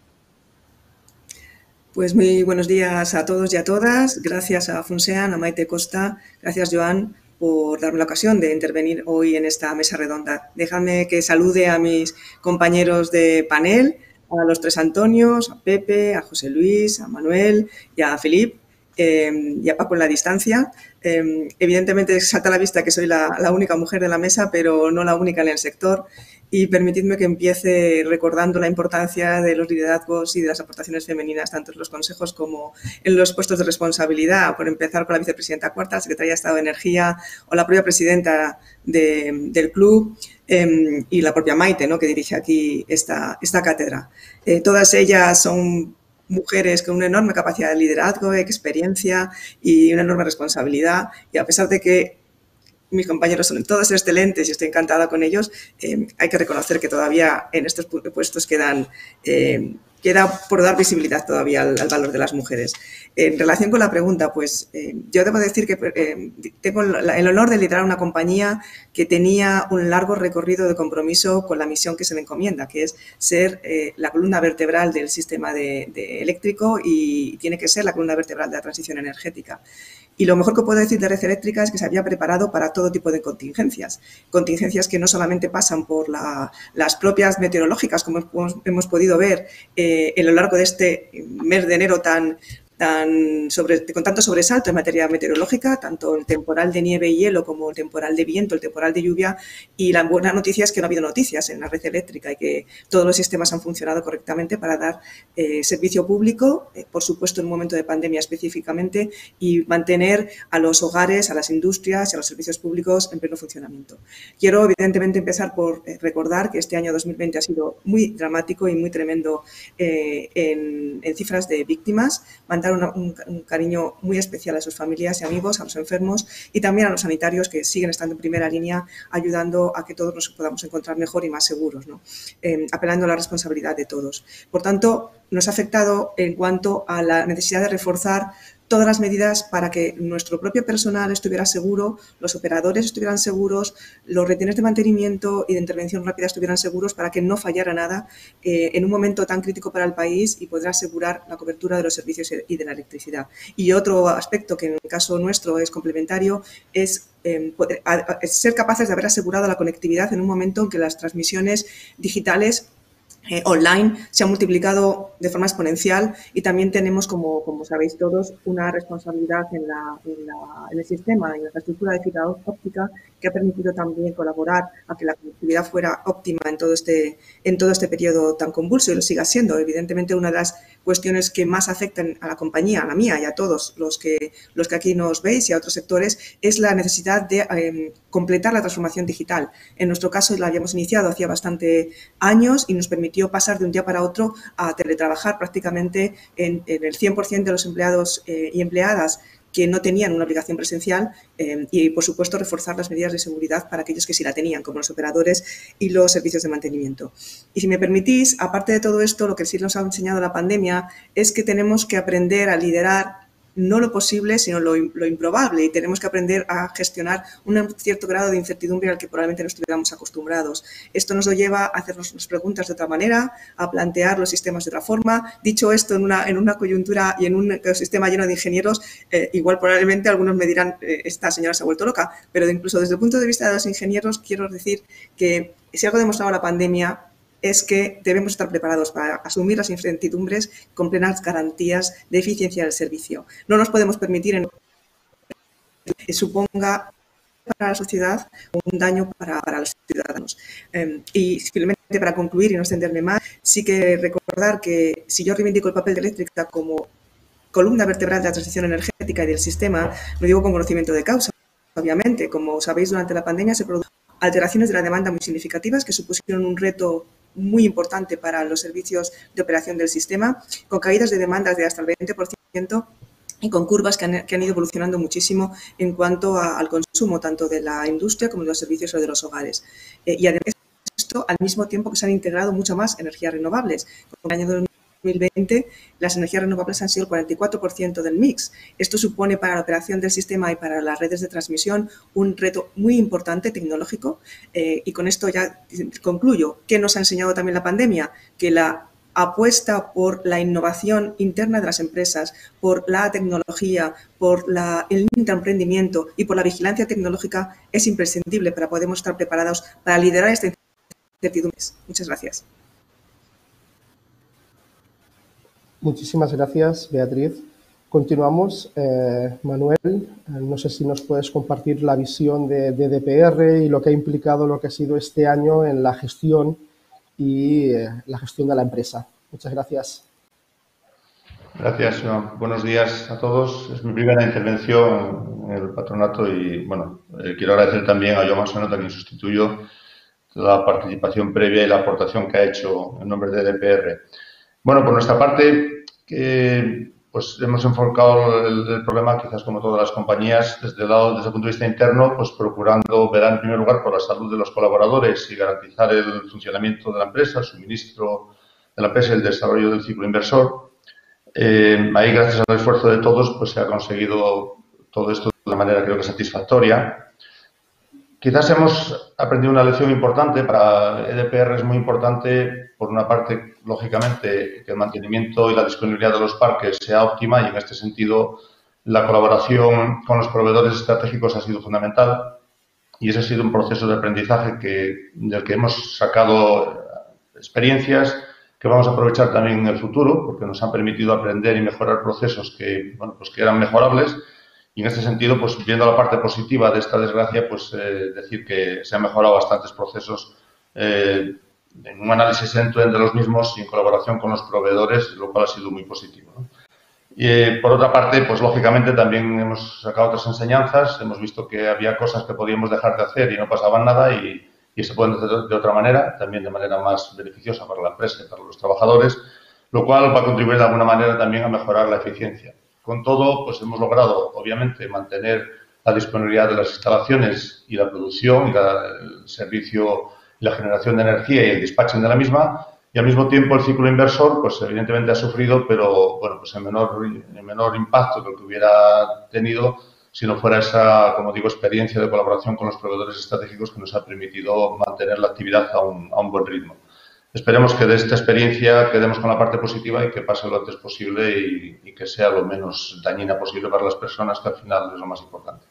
Pues muy buenos días a todos y a todas. Gracias a Funsean, a Maite Costa, gracias Joan por darme la ocasión de intervenir hoy en esta mesa redonda. Déjame que salude a mis compañeros de panel, a los tres Antonios, a Pepe, a José Luis, a Manuel y a Filip, y a Paco en la distancia. Evidentemente salta a la vista que soy la única mujer de la mesa, pero no la única en el sector. Y permitidme que empiece recordando la importancia de los liderazgos y de las aportaciones femeninas, tanto en los consejos como en los puestos de responsabilidad, por empezar con la vicepresidenta cuarta, la secretaria de Estado de Energía o la propia presidenta del club, y la propia Maite, ¿no?, que dirige aquí esta cátedra. Todas ellas son mujeres con una enorme capacidad de liderazgo, experiencia y una enorme responsabilidad, y a pesar de que mis compañeros son todos excelentes y estoy encantada con ellos, hay que reconocer que todavía en estos puestos queda por dar visibilidad todavía al valor de las mujeres. En relación con la pregunta, pues yo debo decir que tengo el honor de liderar una compañía que tenía un largo recorrido de compromiso con la misión que se me encomienda, que es ser la columna vertebral del sistema eléctrico, y tiene que ser la columna vertebral de la transición energética. Y lo mejor que puedo decir de Red Eléctrica es que se había preparado para todo tipo de contingencias que no solamente pasan por las propias meteorológicas, como hemos podido ver a lo largo de este mes de enero con tanto sobresalto en materia meteorológica, tanto el temporal de nieve y hielo como el temporal de viento, el temporal de lluvia, y la buena noticia es que no ha habido noticias en la red eléctrica y que todos los sistemas han funcionado correctamente para dar servicio público, por supuesto en un momento de pandemia específicamente, y mantener a los hogares, a las industrias y a los servicios públicos en pleno funcionamiento. Quiero evidentemente empezar por recordar que este año 2020 ha sido muy dramático y muy tremendo en cifras de víctimas, mandar un cariño muy especial a sus familias y amigos, a los enfermos y también a los sanitarios que siguen estando en primera línea ayudando a que todos nos podamos encontrar mejor y más seguros, ¿no? Apelando a la responsabilidad de todos. Por tanto, nos ha afectado en cuanto a la necesidad de reforzar todas las medidas para que nuestro propio personal estuviera seguro, los operadores estuvieran seguros, los retenes de mantenimiento y de intervención rápida estuvieran seguros para que no fallara nada en un momento tan crítico para el país y poder asegurar la cobertura de los servicios y de la electricidad. Y otro aspecto que en el caso nuestro es complementario es ser capaces de haber asegurado la conectividad en un momento en que las transmisiones digitales online se ha multiplicado de forma exponencial, y también tenemos, como sabéis todos, una responsabilidad en el sistema, en la infraestructura de fibra óptica, que ha permitido también colaborar a que la conectividad fuera óptima en todo este periodo tan convulso, y lo siga siendo. Evidentemente, una de las cuestiones que más afectan a la compañía, a la mía y a todos los que aquí nos veis y a otros sectores, es la necesidad de completar la transformación digital. En nuestro caso la habíamos iniciado hacía bastante años y nos permitió pasar de un día para otro a teletrabajar prácticamente en el 100% de los empleados y empleadas que no tenían una obligación presencial, y, por supuesto, reforzar las medidas de seguridad para aquellos que sí la tenían, como los operadores y los servicios de mantenimiento. Y si me permitís, aparte de todo esto, lo que sí nos ha enseñado la pandemia es que tenemos que aprender a liderar no lo posible, sino lo improbable, y tenemos que aprender a gestionar un cierto grado de incertidumbre al que probablemente no estuviéramos acostumbrados. Esto nos lo lleva a hacernos las preguntas de otra manera, a plantear los sistemas de otra forma. Dicho esto, en una coyuntura y en un ecosistema lleno de ingenieros, igual probablemente algunos me dirán, esta señora se ha vuelto loca, pero incluso desde el punto de vista de los ingenieros quiero decir que si algo ha demostrado la pandemia es que debemos estar preparados para asumir las incertidumbres con plenas garantías de eficiencia del servicio. No nos podemos permitir que suponga para la sociedad o un daño para los ciudadanos. Y simplemente para concluir y no extenderme más, sí que recordar que si yo reivindico el papel de eléctrica como columna vertebral de la transición energética y del sistema, lo digo con conocimiento de causa. Obviamente, como sabéis, durante la pandemia se produjeron alteraciones de la demanda muy significativas que supusieron un reto muy importante para los servicios de operación del sistema, con caídas de demandas de hasta el 20% y con curvas que han ido evolucionando muchísimo en cuanto al consumo, tanto de la industria como de los servicios o de los hogares. Y además, esto al mismo tiempo que se han integrado mucho más energías renovables. Con el año 2020, las energías renovables han sido el 44% del mix. Esto supone para la operación del sistema y para las redes de transmisión un reto muy importante tecnológico. Y con esto ya concluyo. ¿Qué nos ha enseñado también la pandemia? Que la apuesta por la innovación interna de las empresas, por la tecnología, por el intraemprendimiento y por la vigilancia tecnológica es imprescindible para poder estar preparados para liderar esta incertidumbre. Muchas gracias. Muchísimas gracias, Beatriz. Continuamos. Manuel, no sé si nos puedes compartir la visión de EDPR y lo que ha implicado lo que ha sido este año en la gestión y la gestión de la empresa. Muchas gracias. Gracias, Joan. Buenos días a todos. Es mi primera intervención en el patronato y, bueno, quiero agradecer también a Joan Massanota, a quien sustituyo, toda la participación previa y la aportación que ha hecho en nombre de EDPR. Bueno, por nuestra parte, pues hemos enfocado el problema, quizás como todas las compañías, desde el punto de vista interno, pues procurando velar en primer lugar por la salud de los colaboradores y garantizar el funcionamiento de la empresa, el suministro de la empresa y el desarrollo del ciclo inversor. Ahí, gracias al esfuerzo de todos, pues se ha conseguido todo esto de una manera, creo que satisfactoria. Quizás hemos aprendido una lección importante. Para EDPR es muy importante, por una parte, lógicamente, que el mantenimiento y la disponibilidad de los parques sea óptima y, en este sentido, la colaboración con los proveedores estratégicos ha sido fundamental y ese ha sido un proceso de aprendizaje del que hemos sacado experiencias que vamos a aprovechar también en el futuro, porque nos han permitido aprender y mejorar procesos que, bueno, pues que eran mejorables. Y en este sentido, pues viendo la parte positiva de esta desgracia, pues decir que se han mejorado bastantes procesos en un análisis end-to-end de los mismos y en colaboración con los proveedores, lo cual ha sido muy positivo, ¿no? Y por otra parte, pues lógicamente también hemos sacado otras enseñanzas, hemos visto que había cosas que podíamos dejar de hacer y no pasaban nada y se pueden hacer de otra manera, también de manera más beneficiosa para la empresa y para los trabajadores, lo cual va a contribuir de alguna manera también a mejorar la eficiencia. Con todo, pues hemos logrado, obviamente, mantener la disponibilidad de las instalaciones y la producción y el servicio y la generación de energía y el dispatching de la misma, y al mismo tiempo el ciclo inversor, pues evidentemente ha sufrido, pero bueno, pues en menor impacto que el que hubiera tenido si no fuera esa, como digo, experiencia de colaboración con los proveedores estratégicos que nos ha permitido mantener la actividad a un buen ritmo. Esperemos que de esta experiencia quedemos con la parte positiva y que pase lo antes posible y que sea lo menos dañina posible para las personas, que al final es lo más importante.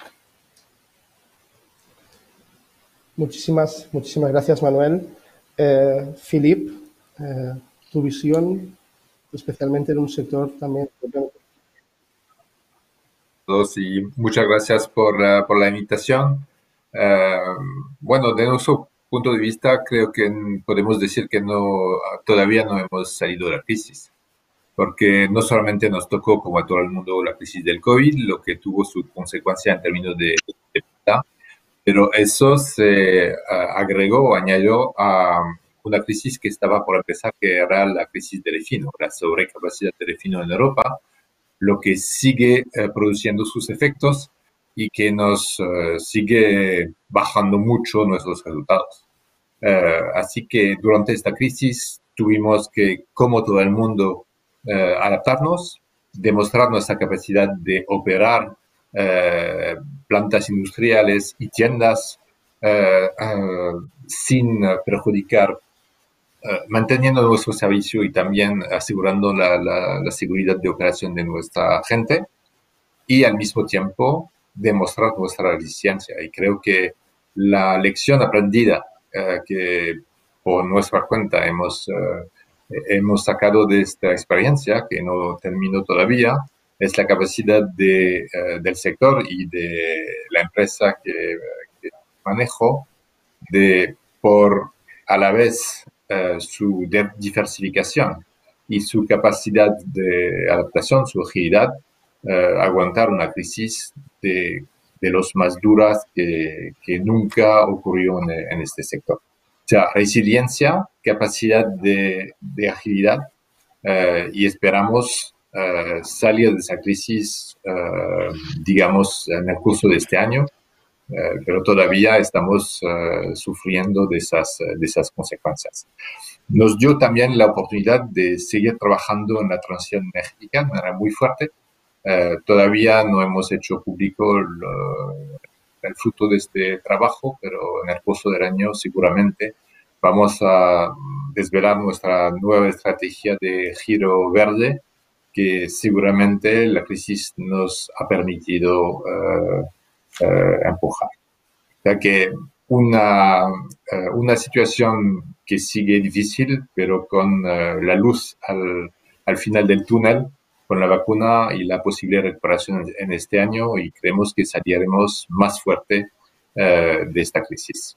Muchísimas gracias, Manuel. Philippe, tu visión, especialmente en un sector también. Y muchas gracias por la invitación. Bueno, de nuestro punto de vista, creo que podemos decir que todavía no hemos salido de la crisis, porque no solamente nos tocó, como a todo el mundo, la crisis del COVID, lo que tuvo su consecuencia en términos de vida, pero eso se agregó o añadió a una crisis que estaba por empezar, que era la crisis del refino, la sobrecapacidad de refino en Europa, lo que sigue produciendo sus efectos y que nos sigue bajando mucho nuestros resultados. Así que durante esta crisis tuvimos que, como todo el mundo, adaptarnos, demostrar nuestra capacidad de operar plantas industriales y tiendas sin perjudicar, manteniendo nuestro servicio y también asegurando la seguridad de operación de nuestra gente, y al mismo tiempo demostrar nuestra resiliencia. Y creo que la lección aprendida que por nuestra cuenta hemos sacado de esta experiencia, que no terminó todavía, es la capacidad del sector y de la empresa que manejo por a la vez su diversificación y su capacidad de adaptación, su agilidad, aguantar una crisis de los más duras que nunca ocurrió en este sector. O sea, resiliencia, capacidad de agilidad y esperamos salir de esa crisis, digamos, en el curso de este año, pero todavía estamos sufriendo de esas consecuencias. Nos dio también la oportunidad de seguir trabajando en la transición energética de manera muy fuerte. Todavía no hemos hecho público el fruto de este trabajo, pero en el curso del año seguramente vamos a desvelar nuestra nueva estrategia de giro verde, que seguramente la crisis nos ha permitido empujar. O sea que una situación que sigue difícil, pero con la luz al final del túnel, con la vacuna y la posible recuperación en este año, y creemos que saldremos más fuerte de esta crisis.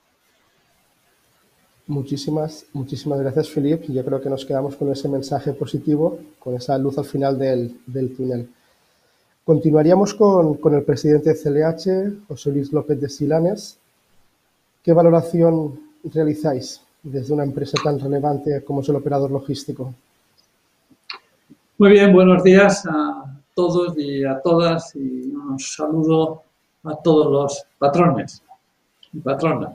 Muchísimas gracias, Philippe. Yo creo que nos quedamos con ese mensaje positivo, con esa luz al final del túnel. Continuaríamos con el presidente de CLH, José Luis López de Silanes. ¿Qué valoración realizáis desde una empresa tan relevante como es el operador logístico? Muy bien, buenos días a todos y a todas y un saludo a todos los patrones y patronas.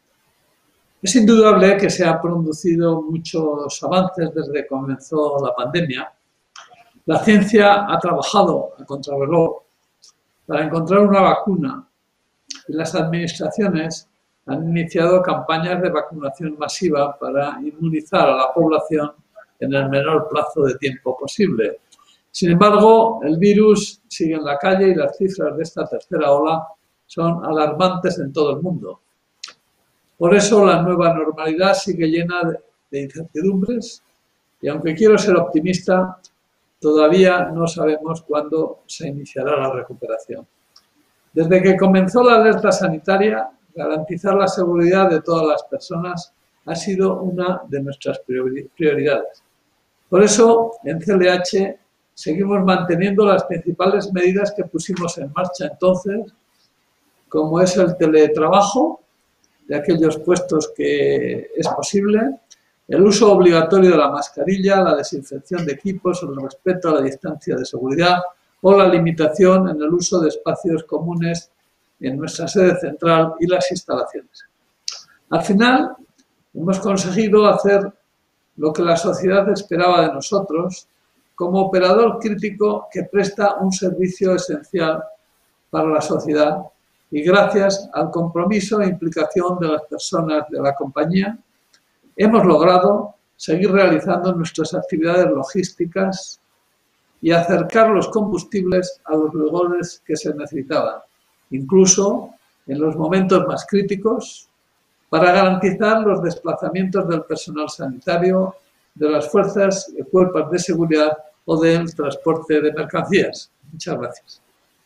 Es indudable que se han producido muchos avances desde que comenzó la pandemia. La ciencia ha trabajado a contrarreloj para encontrar una vacuna y las administraciones han iniciado campañas de vacunación masiva para inmunizar a la población en el menor plazo de tiempo posible. Sin embargo, el virus sigue en la calle y las cifras de esta tercera ola son alarmantes en todo el mundo. Por eso la nueva normalidad sigue llena de incertidumbres y aunque quiero ser optimista, todavía no sabemos cuándo se iniciará la recuperación. Desde que comenzó la alerta sanitaria, garantizar la seguridad de todas las personas ha sido una de nuestras prioridades. Por eso, en CLH seguimos manteniendo las principales medidas que pusimos en marcha entonces, como es el teletrabajo de aquellos puestos que es posible, el uso obligatorio de la mascarilla, la desinfección de equipos, el respeto a la distancia de seguridad o la limitación en el uso de espacios comunes en nuestra sede central y las instalaciones. Al final, hemos conseguido hacer lo que la sociedad esperaba de nosotros como operador crítico que presta un servicio esencial para la sociedad y gracias al compromiso e implicación de las personas de la compañía, hemos logrado seguir realizando nuestras actividades logísticas y acercar los combustibles a los lugares que se necesitaban, incluso en los momentos más críticos, para garantizar los desplazamientos del personal sanitario, de las fuerzas y cuerpos de seguridad o del transporte de mercancías. Muchas gracias.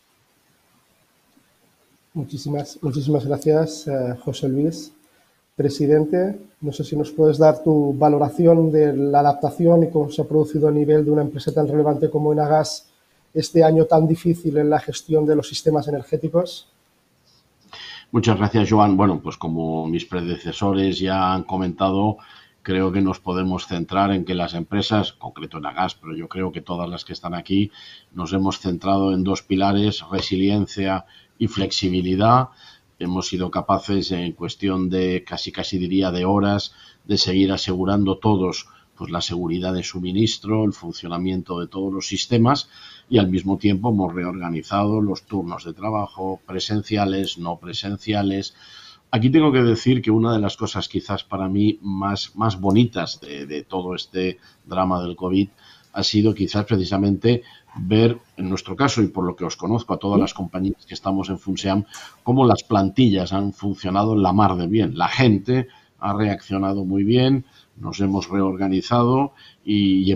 Muchísimas gracias, José Luis. Presidente, no sé si nos puedes dar tu valoración de la adaptación y cómo se ha producido a nivel de una empresa tan relevante como Enagás este año tan difícil en la gestión de los sistemas energéticos. Muchas gracias, Joan. Bueno, pues como mis predecesores ya han comentado, creo que nos podemos centrar en que las empresas, en concreto Enagás, pero yo creo que todas las que están aquí, nos hemos centrado en dos pilares, resiliencia y flexibilidad. Hemos sido capaces en cuestión de casi diría de horas de seguir asegurando todos pues la seguridad de suministro, el funcionamiento de todos los sistemas y al mismo tiempo hemos reorganizado los turnos de trabajo presenciales, no presenciales. Aquí tengo que decir que una de las cosas quizás para mí más bonitas de todo este drama del COVID ha sido quizás precisamente ver, en nuestro caso y por lo que os conozco a todas las compañías que estamos en Funseam, cómo las plantillas han funcionado la mar de bien. La gente ha reaccionado muy bien, nos hemos reorganizado y hemos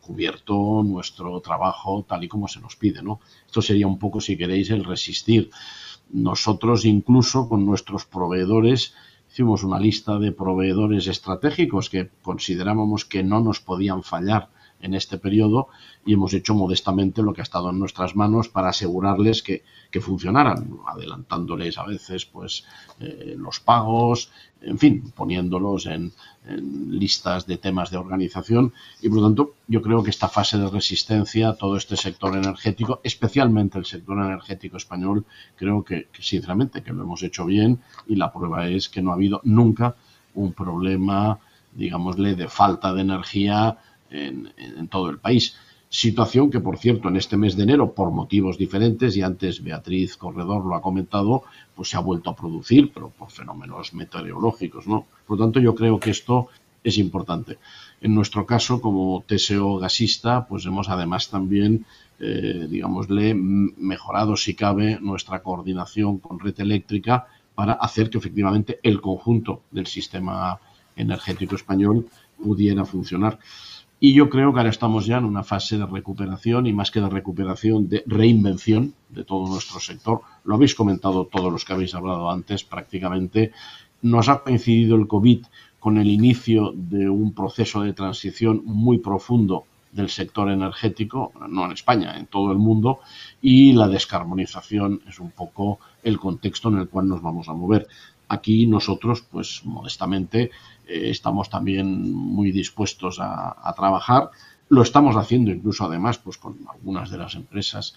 cubierto nuestro trabajo tal y como se nos pide, ¿no? Esto sería un poco, si queréis, el resistir. Nosotros incluso con nuestros proveedores hicimos una lista de proveedores estratégicos que considerábamos que no nos podían fallar en este periodo y hemos hecho modestamente lo que ha estado en nuestras manos para asegurarles que funcionaran, adelantándoles a veces pues los pagos, en fin, poniéndolos en listas de temas de organización y por lo tanto yo creo que esta fase de resistencia, todo este sector energético, especialmente el sector energético español, creo que sinceramente que lo hemos hecho bien y la prueba es que no ha habido nunca un problema, digámosle, de falta de energía en todo el país. Situación que, por cierto, en este mes de enero, por motivos diferentes, y antes Beatriz Corredor lo ha comentado, pues se ha vuelto a producir, pero por fenómenos meteorológicos, ¿no? Por lo tanto, yo creo que esto es importante. En nuestro caso, como TSO gasista, pues hemos además también, digámosle, mejorado, si cabe, nuestra coordinación con Red Eléctrica para hacer que efectivamente el conjunto del sistema energético español pudiera funcionar. Y yo creo que ahora estamos ya en una fase de recuperación y más que de recuperación, de reinvención de todo nuestro sector. Lo habéis comentado todos los que habéis hablado antes prácticamente. Nos ha coincidido el COVID con el inicio de un proceso de transición muy profundo del sector energético, no en España, en todo el mundo, y la descarbonización es un poco el contexto en el cual nos vamos a mover. Aquí nosotros, pues modestamente, estamos también muy dispuestos a trabajar. Lo estamos haciendo incluso además pues con algunas de las empresas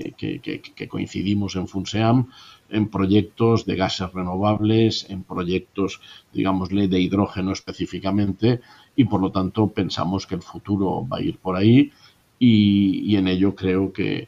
que coincidimos en FUNSEAM, en proyectos de gases renovables, en proyectos, digámosle, de hidrógeno específicamente y por lo tanto pensamos que el futuro va a ir por ahí y en ello creo que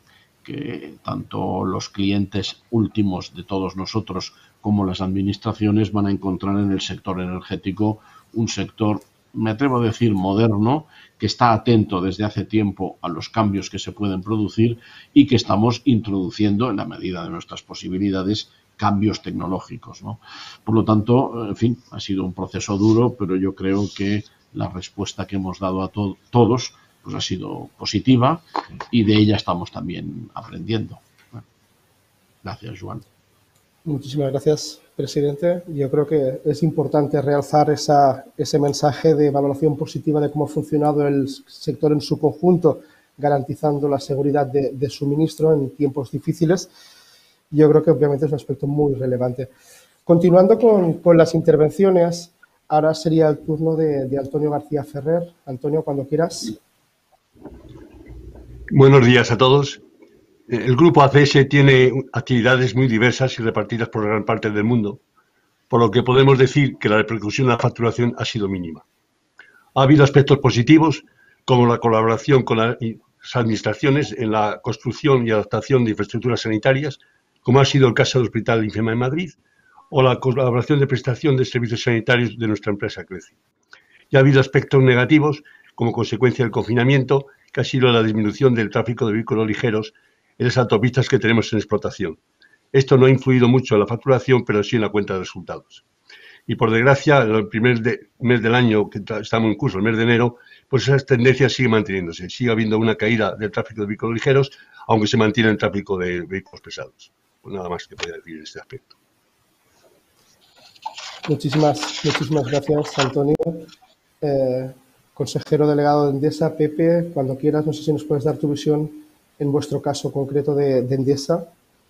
tanto los clientes últimos de todos nosotros como las administraciones van a encontrar en el sector energético un sector, me atrevo a decir, moderno, que está atento desde hace tiempo a los cambios que se pueden producir y que estamos introduciendo, en la medida de nuestras posibilidades, cambios tecnológicos, ¿no? Por lo tanto, en fin, ha sido un proceso duro, pero yo creo que la respuesta que hemos dado a todos pues ha sido positiva y de ella estamos también aprendiendo. Bueno, gracias, Joan. Muchísimas gracias, presidente. Yo creo que es importante realzar ese mensaje de valoración positiva de cómo ha funcionado el sector en su conjunto, garantizando la seguridad de suministro en tiempos difíciles. Yo creo que obviamente es un aspecto muy relevante. Continuando con las intervenciones, ahora sería el turno de Antonio García Ferrer. Antonio, cuando quieras. Buenos días a todos. El grupo ACS tiene actividades muy diversas y repartidas por gran parte del mundo, por lo que podemos decir que la repercusión de la facturación ha sido mínima. Ha habido aspectos positivos, como la colaboración con las administraciones en la construcción y adaptación de infraestructuras sanitarias, como ha sido el caso del Hospital INFEMA en Madrid, o la colaboración de prestación de servicios sanitarios de nuestra empresa Creci. Y ha habido aspectos negativos, como consecuencia del confinamiento, que ha sido la disminución del tráfico de vehículos ligeros en las autopistas que tenemos en explotación. Esto no ha influido mucho en la facturación, pero sí en la cuenta de resultados. Y por desgracia, el primer mes del año que estamos en curso, el mes de enero, pues esas tendencias siguen manteniéndose. Sigue habiendo una caída del tráfico de vehículos ligeros, aunque se mantiene el tráfico de vehículos pesados. Pues nada más que podría decir en este aspecto. Muchísimas gracias, Antonio. Consejero delegado de Endesa, Pepe, cuando quieras, no sé si nos puedes dar tu visión en vuestro caso concreto de Endesa.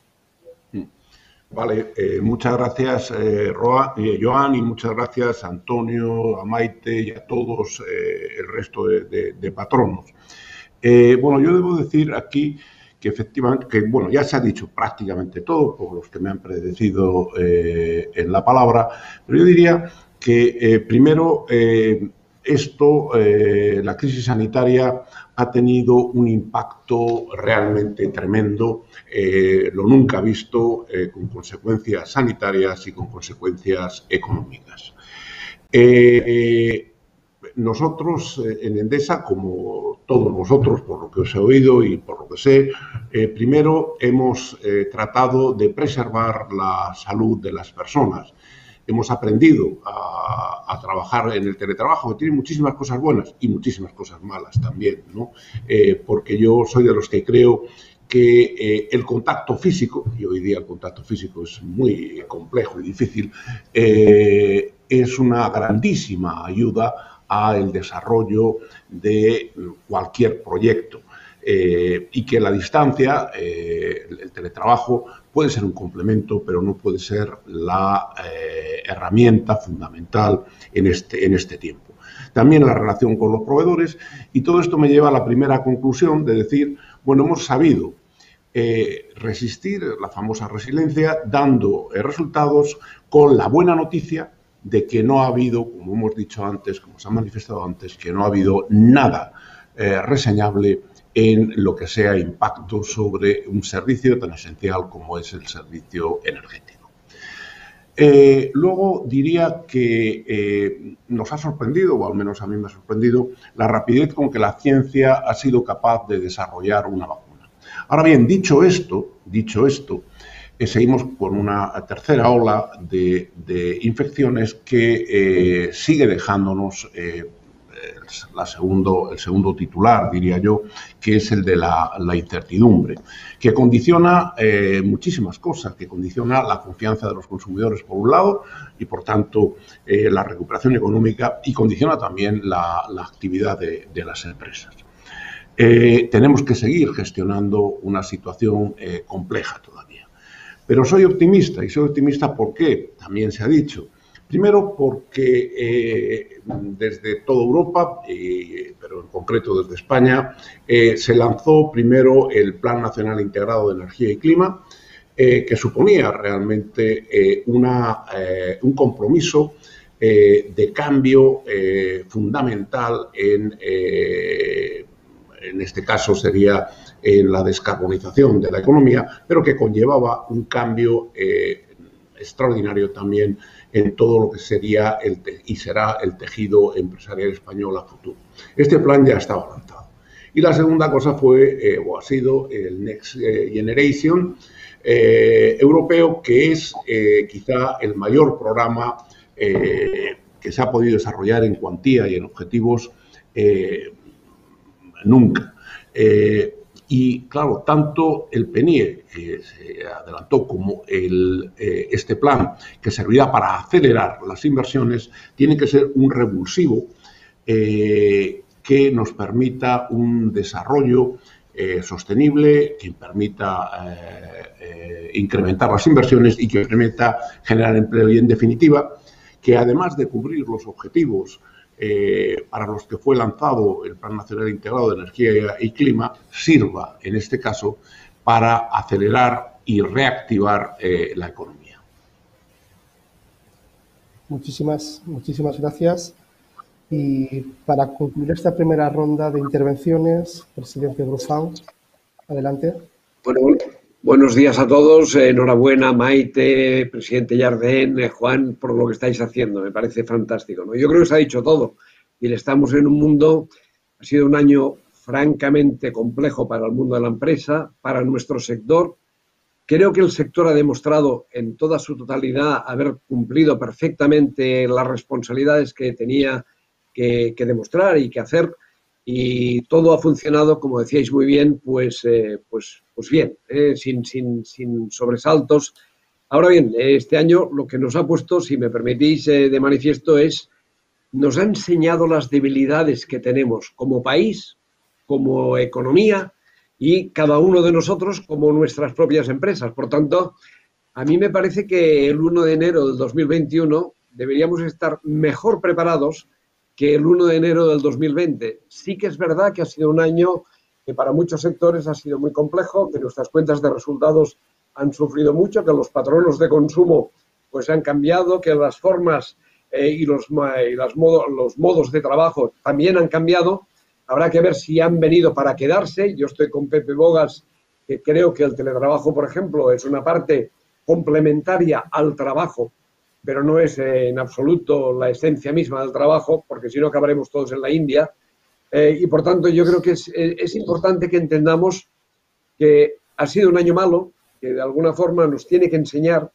Vale, muchas gracias, Joan, y muchas gracias, Antonio, a Maite y a todos el resto de patronos. Bueno, yo debo decir aquí que efectivamente, bueno, ya se ha dicho prácticamente todo por los que me han predecido en la palabra, pero yo diría que primero la crisis sanitaria ha tenido un impacto realmente tremendo, lo nunca visto, con consecuencias sanitarias y con consecuencias económicas. Nosotros en Endesa, como todos vosotros, por lo que os he oído y por lo que sé, primero hemos tratado de preservar la salud de las personas. hemos aprendido a trabajar en el teletrabajo, que tiene muchísimas cosas buenas y muchísimas cosas malas también, ¿no? Porque yo soy de los que creo que el contacto físico, y hoy día el contacto físico es muy complejo y difícil, es una grandísima ayuda al desarrollo de cualquier proyecto. Y que la distancia, el teletrabajo, puede ser un complemento, pero no puede ser la herramienta fundamental en este tiempo. También la relación con los proveedores, y todo esto me lleva a la primera conclusión de decir, bueno, hemos sabido resistir la famosa resiliencia dando resultados con la buena noticia de que no ha habido, como hemos dicho antes, como se ha manifestado antes, que no ha habido nada reseñable en lo que sea impacto sobre un servicio tan esencial como es el servicio energético. Luego diría que nos ha sorprendido, o al menos a mí me ha sorprendido, la rapidez con que la ciencia ha sido capaz de desarrollar una vacuna. Ahora bien, dicho esto, seguimos con una tercera ola de infecciones que sigue dejándonos el segundo titular, diría yo, que es el de la incertidumbre, que condiciona muchísimas cosas, que condiciona la confianza de los consumidores por un lado y, por tanto, la recuperación económica, y condiciona también la actividad de las empresas. Tenemos que seguir gestionando una situación compleja todavía. Pero soy optimista, y soy optimista porque, también se ha dicho, primero porque desde toda Europa, pero en concreto desde España, se lanzó primero el Plan Nacional Integrado de Energía y Clima, que suponía realmente un compromiso de cambio fundamental en este caso sería en la descarbonización de la economía, pero que conllevaba un cambio extraordinario también en todo lo que sería y será el tejido empresarial español a futuro. Este plan ya estaba lanzado. Y la segunda cosa fue, o ha sido, el Next Generation europeo, que es quizá el mayor programa que se ha podido desarrollar en cuantía y en objetivos nunca. Y claro, tanto el PNIE, que se adelantó, como este plan, que servirá para acelerar las inversiones, tiene que ser un revulsivo que nos permita un desarrollo sostenible, que permita incrementar las inversiones y que permita generar empleo, y, en definitiva, que además de cubrir los objetivos para los que fue lanzado el Plan Nacional Integrado de Energía y Clima, sirva, en este caso, para acelerar y reactivar la economía. Muchísimas gracias. Y para concluir esta primera ronda de intervenciones, presidente Brufau, adelante. Bueno, buenos días a todos. Enhorabuena, Maite, presidente Jardén, Juan, por lo que estáis haciendo. Me parece fantástico, ¿no? Yo creo que se ha dicho todo. Y estamos en un mundo, ha sido un año francamente complejo para el mundo de la empresa, para nuestro sector. Creo que el sector ha demostrado en toda su totalidad haber cumplido perfectamente las responsabilidades que tenía que demostrar y que hacer. Y todo ha funcionado, como decíais muy bien, pues bien, sin sobresaltos. Ahora bien, este año lo que nos ha puesto, si me permitís, de manifiesto nos ha enseñado las debilidades que tenemos como país, como economía, y cada uno de nosotros como nuestras propias empresas. Por tanto, a mí me parece que el 1 de enero del 2021 deberíamos estar mejor preparados que el 1 de enero del 2020. Sí que es verdad que ha sido un año que para muchos sectores ha sido muy complejo, que nuestras cuentas de resultados han sufrido mucho, que los patronos de consumo pues han cambiado, que las formas y los modos de trabajo también han cambiado. Habrá que ver si han venido para quedarse. Yo estoy con Pepe Bogas, que creo que el teletrabajo, por ejemplo, es una parte complementaria al trabajo, pero no es en absoluto la esencia misma del trabajo, porque si no acabaremos todos en la India. Y por tanto yo creo que es importante que entendamos que ha sido un año malo, que de alguna forma nos tiene que enseñar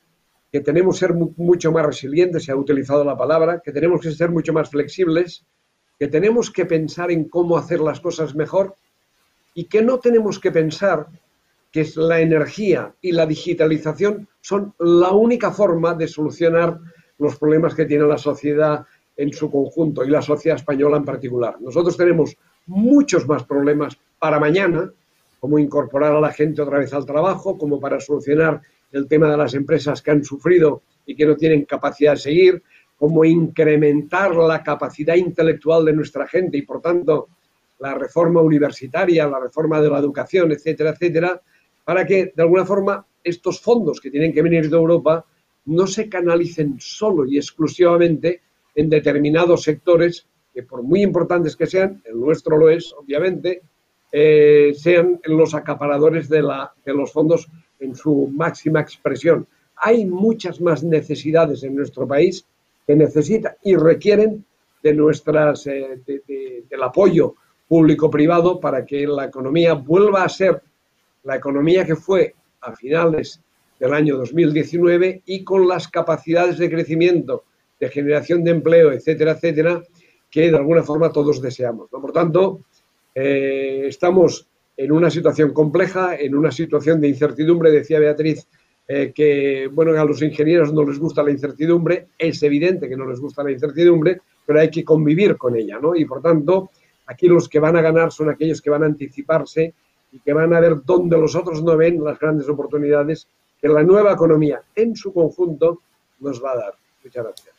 que tenemos que ser mucho más resilientes, se ha utilizado la palabra, que tenemos que ser mucho más flexibles, que tenemos que pensar en cómo hacer las cosas mejor y que no tenemos que pensar que la energía y la digitalización son la única forma de solucionar los problemas que tiene la sociedad en su conjunto y la sociedad española en particular. Nosotros tenemos muchos más problemas para mañana, como incorporar a la gente otra vez al trabajo, como para solucionar el tema de las empresas que han sufrido y que no tienen capacidad de seguir, como incrementar la capacidad intelectual de nuestra gente y, por tanto, la reforma universitaria, la reforma de la educación, etcétera, etcétera, para que, de alguna forma, estos fondos que tienen que venir de Europa no se canalicen solo y exclusivamente en determinados sectores que, por muy importantes que sean, el nuestro lo es, obviamente, sean los acaparadores de los fondos en su máxima expresión. Hay muchas más necesidades en nuestro país que necesitan y requieren de del apoyo público-privado para que la economía vuelva a ser la economía que fue a finales del año 2019 y con las capacidades de crecimiento, de generación de empleo, etcétera, etcétera, que de alguna forma todos deseamos, ¿no? Por tanto, estamos en una situación compleja, en una situación de incertidumbre. Decía Beatriz que, bueno, a los ingenieros no les gusta la incertidumbre, es evidente que no les gusta la incertidumbre, pero hay que convivir con ella, ¿no? Y por tanto, aquí los que van a ganar son aquellos que van a anticiparse y que van a ver dónde los otros no ven las grandes oportunidades que la nueva economía en su conjunto nos va a dar. Muchas gracias.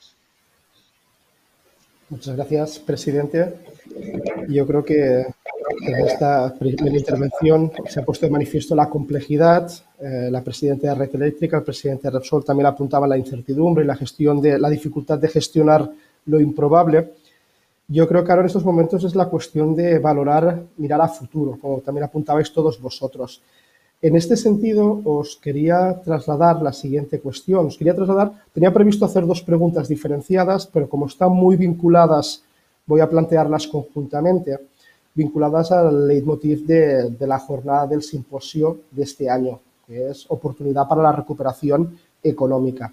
Muchas gracias, presidente. Yo creo que en esta primera intervención se ha puesto de manifiesto la complejidad. La presidenta de Red Eléctrica, el presidente de Repsol también apuntaba la incertidumbre y la dificultad de gestionar lo improbable. Yo creo que ahora en estos momentos es la cuestión de valorar, mirar a futuro, como también apuntabais todos vosotros. En este sentido, os quería trasladar la siguiente cuestión. Tenía previsto hacer dos preguntas diferenciadas, pero como están muy vinculadas, voy a plantearlas conjuntamente, vinculadas al leitmotiv de la jornada del simposio de este año, que es oportunidad para la recuperación económica.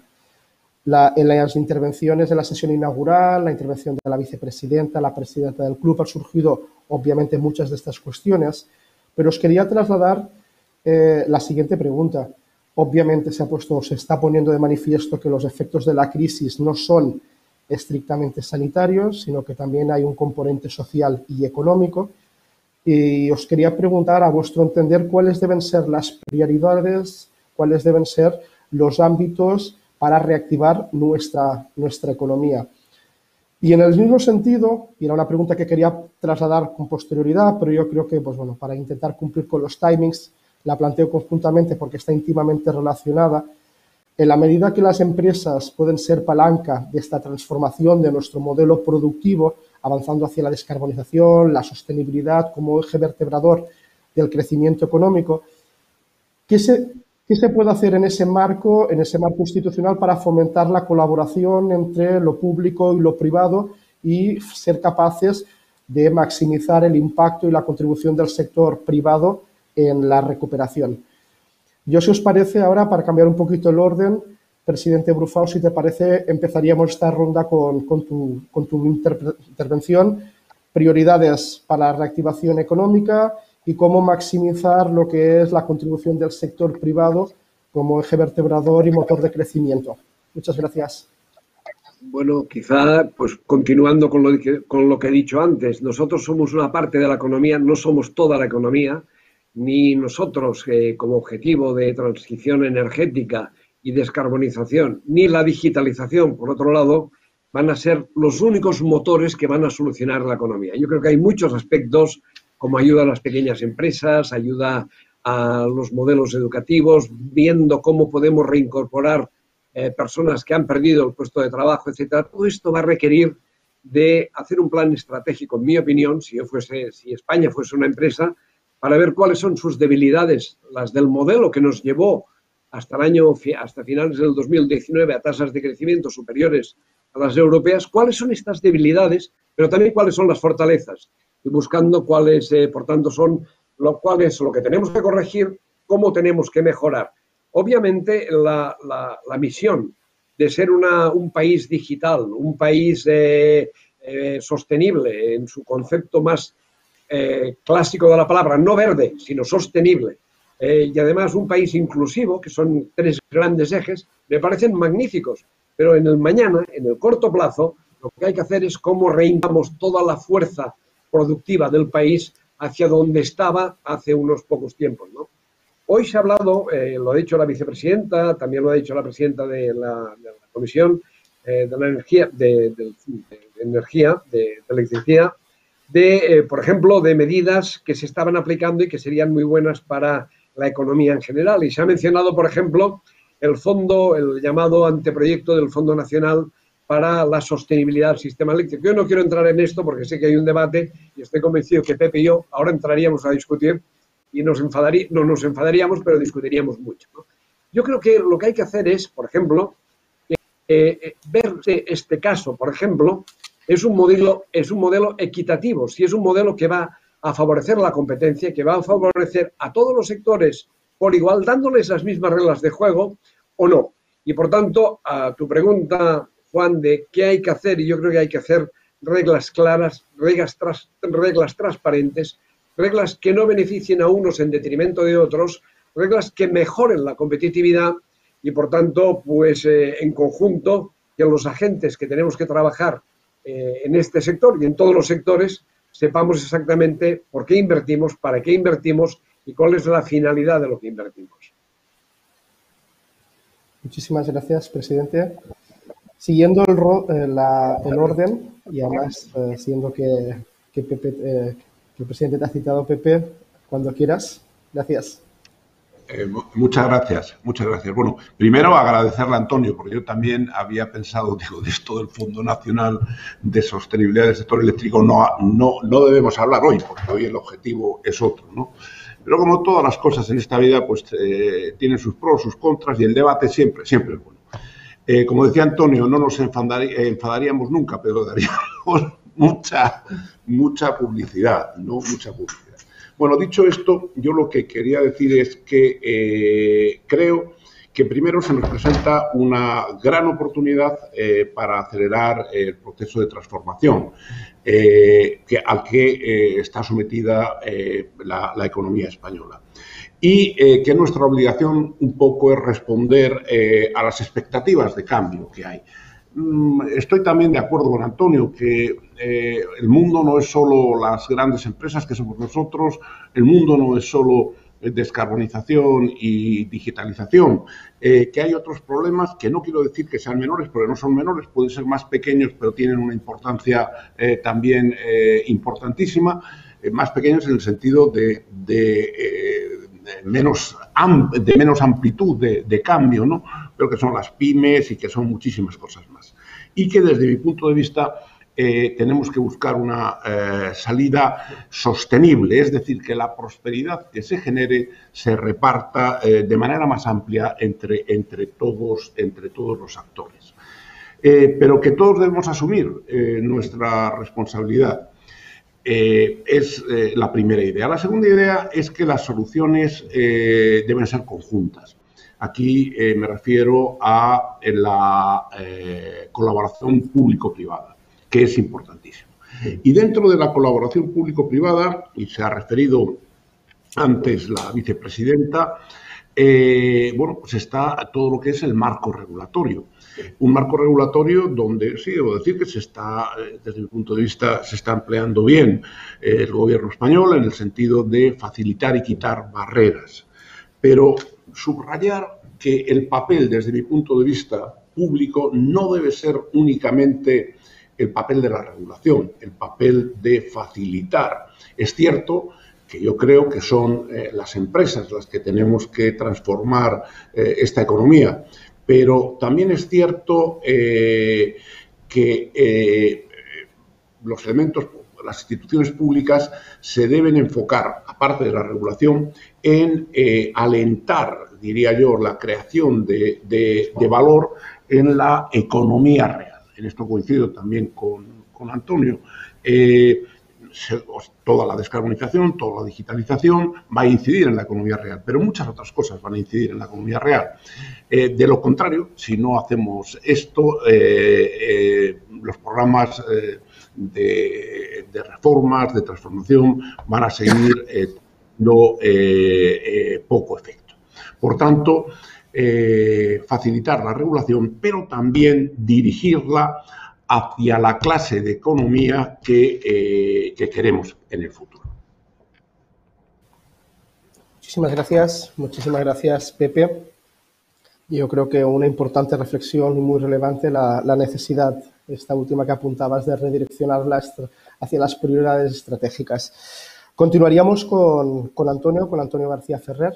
En las intervenciones de la sesión inaugural, la intervención de la vicepresidenta, la presidenta del club, han surgido obviamente muchas de estas cuestiones, pero os quería trasladar la siguiente pregunta. Obviamente se está poniendo de manifiesto que los efectos de la crisis no son estrictamente sanitarios, sino que también hay un componente social y económico. Y os quería preguntar, a vuestro entender, cuáles deben ser las prioridades, cuáles deben ser los ámbitos para reactivar nuestra economía. Y en el mismo sentido, y era una pregunta que quería trasladar con posterioridad, pero yo creo que, pues bueno, para intentar cumplir con los timings, la planteo conjuntamente porque está íntimamente relacionada. En la medida que las empresas pueden ser palanca de esta transformación de nuestro modelo productivo, avanzando hacia la descarbonización, la sostenibilidad como eje vertebrador del crecimiento económico, ¿qué se puede hacer en ese marco institucional para fomentar la colaboración entre lo público y lo privado y ser capaces de maximizar el impacto y la contribución del sector privado en la recuperación? Yo, si os parece, ahora, para cambiar un poquito el orden, presidente Brufau, si te parece, empezaríamos esta ronda con tu intervención, prioridades para la reactivación económica y cómo maximizar lo que es la contribución del sector privado como eje vertebrador y motor de crecimiento. Muchas gracias. Bueno, quizá, pues continuando con lo que he dicho antes, nosotros somos una parte de la economía, no somos toda la economía, ni nosotros como objetivo de transición energética y descarbonización, ni la digitalización, por otro lado, van a ser los únicos motores que van a solucionar la economía. Yo creo que hay muchos aspectos, como ayuda a las pequeñas empresas, ayuda a los modelos educativos, viendo cómo podemos reincorporar personas que han perdido el puesto de trabajo, etcétera. Todo esto va a requerir de hacer un plan estratégico, en mi opinión, si España fuese una empresa, para ver cuáles son sus debilidades, las del modelo que nos llevó hasta finales del 2019 a tasas de crecimiento superiores a las europeas, cuáles son estas debilidades, pero también cuáles son las fortalezas, y buscando cuáles, por tanto, son lo que tenemos que corregir, cómo tenemos que mejorar. Obviamente, la misión de ser un país digital, un país sostenible en su concepto más clásico de la palabra, no verde, sino sostenible, y además un país inclusivo, que son 3 grandes ejes, me parecen magníficos. Pero en el mañana, en el corto plazo, lo que hay que hacer es cómo reinventamos toda la fuerza productiva del país hacia donde estaba hace unos pocos tiempos, ¿no? Hoy se ha hablado, lo ha dicho la vicepresidenta, también lo ha dicho la presidenta de la Comisión de la Energía, de Electricidad, por ejemplo, de medidas que se estaban aplicando y que serían muy buenas para la economía en general. Y se ha mencionado, por ejemplo, el llamado anteproyecto del Fondo Nacional para la Sostenibilidad del Sistema Eléctrico. Yo no quiero entrar en esto porque sé que hay un debate y estoy convencido que Pepe y yo ahora entraríamos a discutir y no nos enfadaríamos, pero discutiríamos mucho, ¿no? Yo creo que lo que hay que hacer es, por ejemplo, ver este caso, por ejemplo, es un modelo equitativo, si es un modelo que va a favorecer la competencia, que va a favorecer a todos los sectores por igual, dándoles las mismas reglas de juego o no. Y por tanto, a tu pregunta, Juan, de qué hay que hacer, y yo creo que hay que hacer reglas claras, reglas transparentes, reglas que no beneficien a unos en detrimento de otros, reglas que mejoren la competitividad y, por tanto, pues en conjunto, que los agentes que tenemos que trabajar en este sector y en todos los sectores sepamos exactamente por qué invertimos, para qué invertimos y cuál es la finalidad de lo que invertimos. Muchísimas gracias, presidente. Siguiendo el orden, y además siendo que el presidente te ha citado, Pepe, cuando quieras. Gracias. Muchas gracias. Bueno, primero agradecerle a Antonio, porque yo también había pensado, de esto del Fondo Nacional de Sostenibilidad del Sector Eléctrico no debemos hablar hoy, porque hoy el objetivo es otro, ¿no? Pero como todas las cosas en esta vida, pues tienen sus pros, sus contras, y el debate siempre es bueno. Como decía Antonio, no nos enfadaríamos nunca, pero daríamos mucha publicidad, ¿no? Mucha publicidad. Bueno, dicho esto, yo lo que quería decir es que creo que primero se nos presenta una gran oportunidad para acelerar el proceso de transformación al que está sometida la economía española. Y que nuestra obligación un poco es responder a las expectativas de cambio que hay. Estoy también de acuerdo con Antonio que el mundo no es solo las grandes empresas que somos nosotros, el mundo no es solo descarbonización y digitalización, que hay otros problemas que no quiero decir que sean menores, porque no son menores, pueden ser más pequeños, pero tienen una importancia también importantísima, más pequeños en el sentido de menos amplitud de cambio, ¿no? Pero que son las pymes y que son muchísimas cosas más. Y que desde mi punto de vista tenemos que buscar una salida sostenible, es decir, que la prosperidad que se genere se reparta de manera más amplia entre todos los actores. Pero que todos debemos asumir nuestra responsabilidad. Es la primera idea. La segunda idea es que las soluciones deben ser conjuntas. Aquí me refiero a la colaboración público-privada, que es importantísimo. Y dentro de la colaboración público-privada, y se ha referido antes la vicepresidenta, bueno, pues está todo lo que es el marco regulatorio. Un marco regulatorio donde, sí, debo decir que desde mi punto de vista, se está empleando bien el gobierno español en el sentido de facilitar y quitar barreras. Pero subrayar que el papel, desde mi punto de vista público, no debe ser únicamente el papel de la regulación, el papel de facilitar. Es cierto que yo creo que son las empresas las que tenemos que transformar esta economía, pero también es cierto que los elementos, las instituciones públicas se deben enfocar, aparte de la regulación, en alentar, diría yo, la creación de valor en la economía real. En esto coincido también con Antonio. toda la descarbonización, toda la digitalización va a incidir en la economía real, pero muchas otras cosas van a incidir en la economía real. De lo contrario, si no hacemos esto, los programas de reformas, de transformación, van a seguir teniendo poco efecto. Por tanto, facilitar la regulación, pero también dirigirla hacia la clase de economía que queremos en el futuro. Muchísimas gracias, Pepe. Yo creo que una importante reflexión y muy relevante la necesidad, esta última que apuntabas, de redireccionarla hacia las prioridades estratégicas. Continuaríamos con Antonio García Ferrer.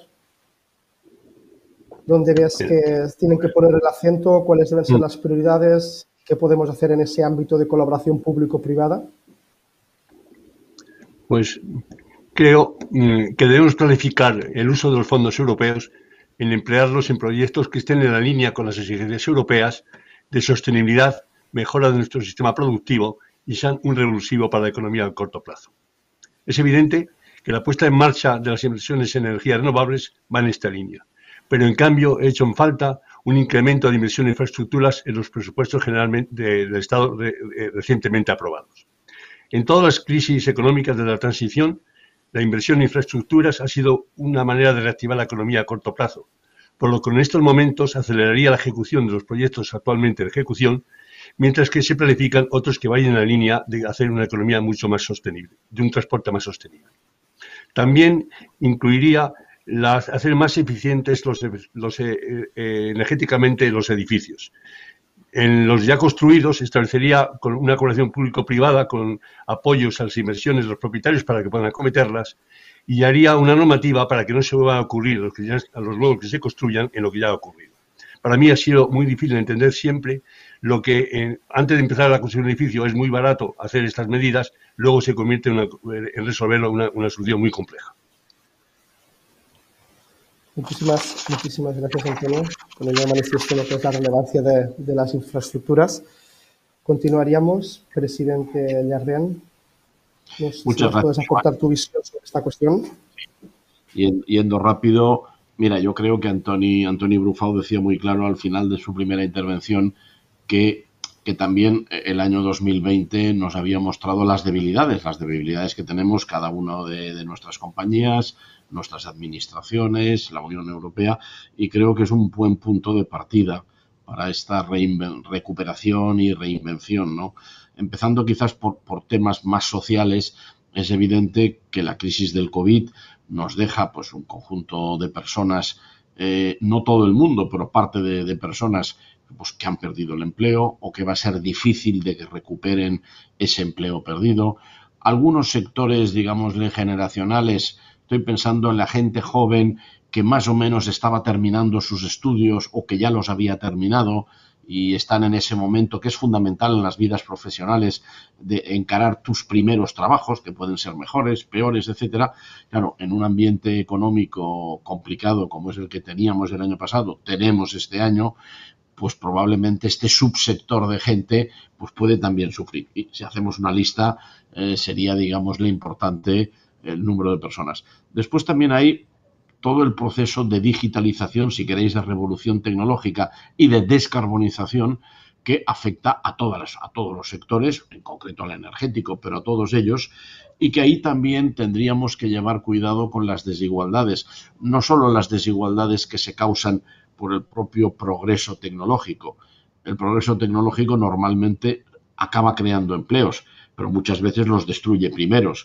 ¿Dónde ves que tienen que poner el acento? ¿Cuáles deben ser las prioridades? ¿Qué podemos hacer en ese ámbito de colaboración público-privada? Pues creo que debemos planificar el uso de los fondos europeos en emplearlos en proyectos que estén en la línea con las exigencias europeas de sostenibilidad, mejora de nuestro sistema productivo y sean un revulsivo para la economía a corto plazo. Es evidente que la puesta en marcha de las inversiones en energías renovables va en esta línea, pero en cambio he hecho en falta un incremento de inversión en infraestructuras en los presupuestos generalmente del Estado recientemente aprobados. En todas las crisis económicas de la transición, la inversión en infraestructuras ha sido una manera de reactivar la economía a corto plazo, por lo que en estos momentos aceleraría la ejecución de los proyectos actualmente en ejecución, mientras que se planifican otros que vayan en la línea de hacer una economía mucho más sostenible, de un transporte más sostenible. También incluiría hacer más eficientes energéticamente los edificios. En los ya construidos establecería con una colaboración público-privada con apoyos a las inversiones de los propietarios para que puedan acometerlas y haría una normativa para que no se vuelva a ocurrir a los nuevos que se construyan en lo que ya ha ocurrido. Para mí ha sido muy difícil entender siempre lo que antes de empezar a construir un edificio es muy barato hacer estas medidas, luego se convierte en resolver una solución muy compleja. Muchísimas gracias, Antonio. Con ello manifiesto lo que es la relevancia de las infraestructuras. Continuaríamos, presidente Jardén. ¿Nos puedes aportar tu visión sobre esta cuestión? Yendo rápido, mira, yo creo que Antoni Brufau decía muy claro al final de su primera intervención que también el año 2020 nos había mostrado las debilidades que tenemos cada uno de nuestras compañías, nuestras administraciones, la Unión Europea, y creo que es un buen punto de partida para esta recuperación y reinvención, ¿no? Empezando quizás por temas más sociales, es evidente que la crisis del COVID nos deja pues un conjunto de personas, no todo el mundo, pero parte de personas pues, que han perdido el empleo o que va a ser difícil de que recuperen ese empleo perdido. Algunos sectores, digámosle, generacionales, estoy pensando en la gente joven que más o menos estaba terminando sus estudios o que ya los había terminado y están en ese momento que es fundamental en las vidas profesionales de encarar tus primeros trabajos, que pueden ser mejores, peores, etcétera. Claro, en un ambiente económico complicado como es el que teníamos el año pasado, tenemos este año, pues probablemente este subsector de gente pues puede también sufrir. Y si hacemos una lista, sería, digámosle, importante el número de personas. Después también hay todo el proceso de digitalización, si queréis, de revolución tecnológica y de descarbonización que afecta a todos los sectores, en concreto al energético, pero a todos ellos, y que ahí también tendríamos que llevar cuidado con las desigualdades, no solo las desigualdades que se causan por el propio progreso tecnológico. El progreso tecnológico normalmente acaba creando empleos, pero muchas veces los destruye primeros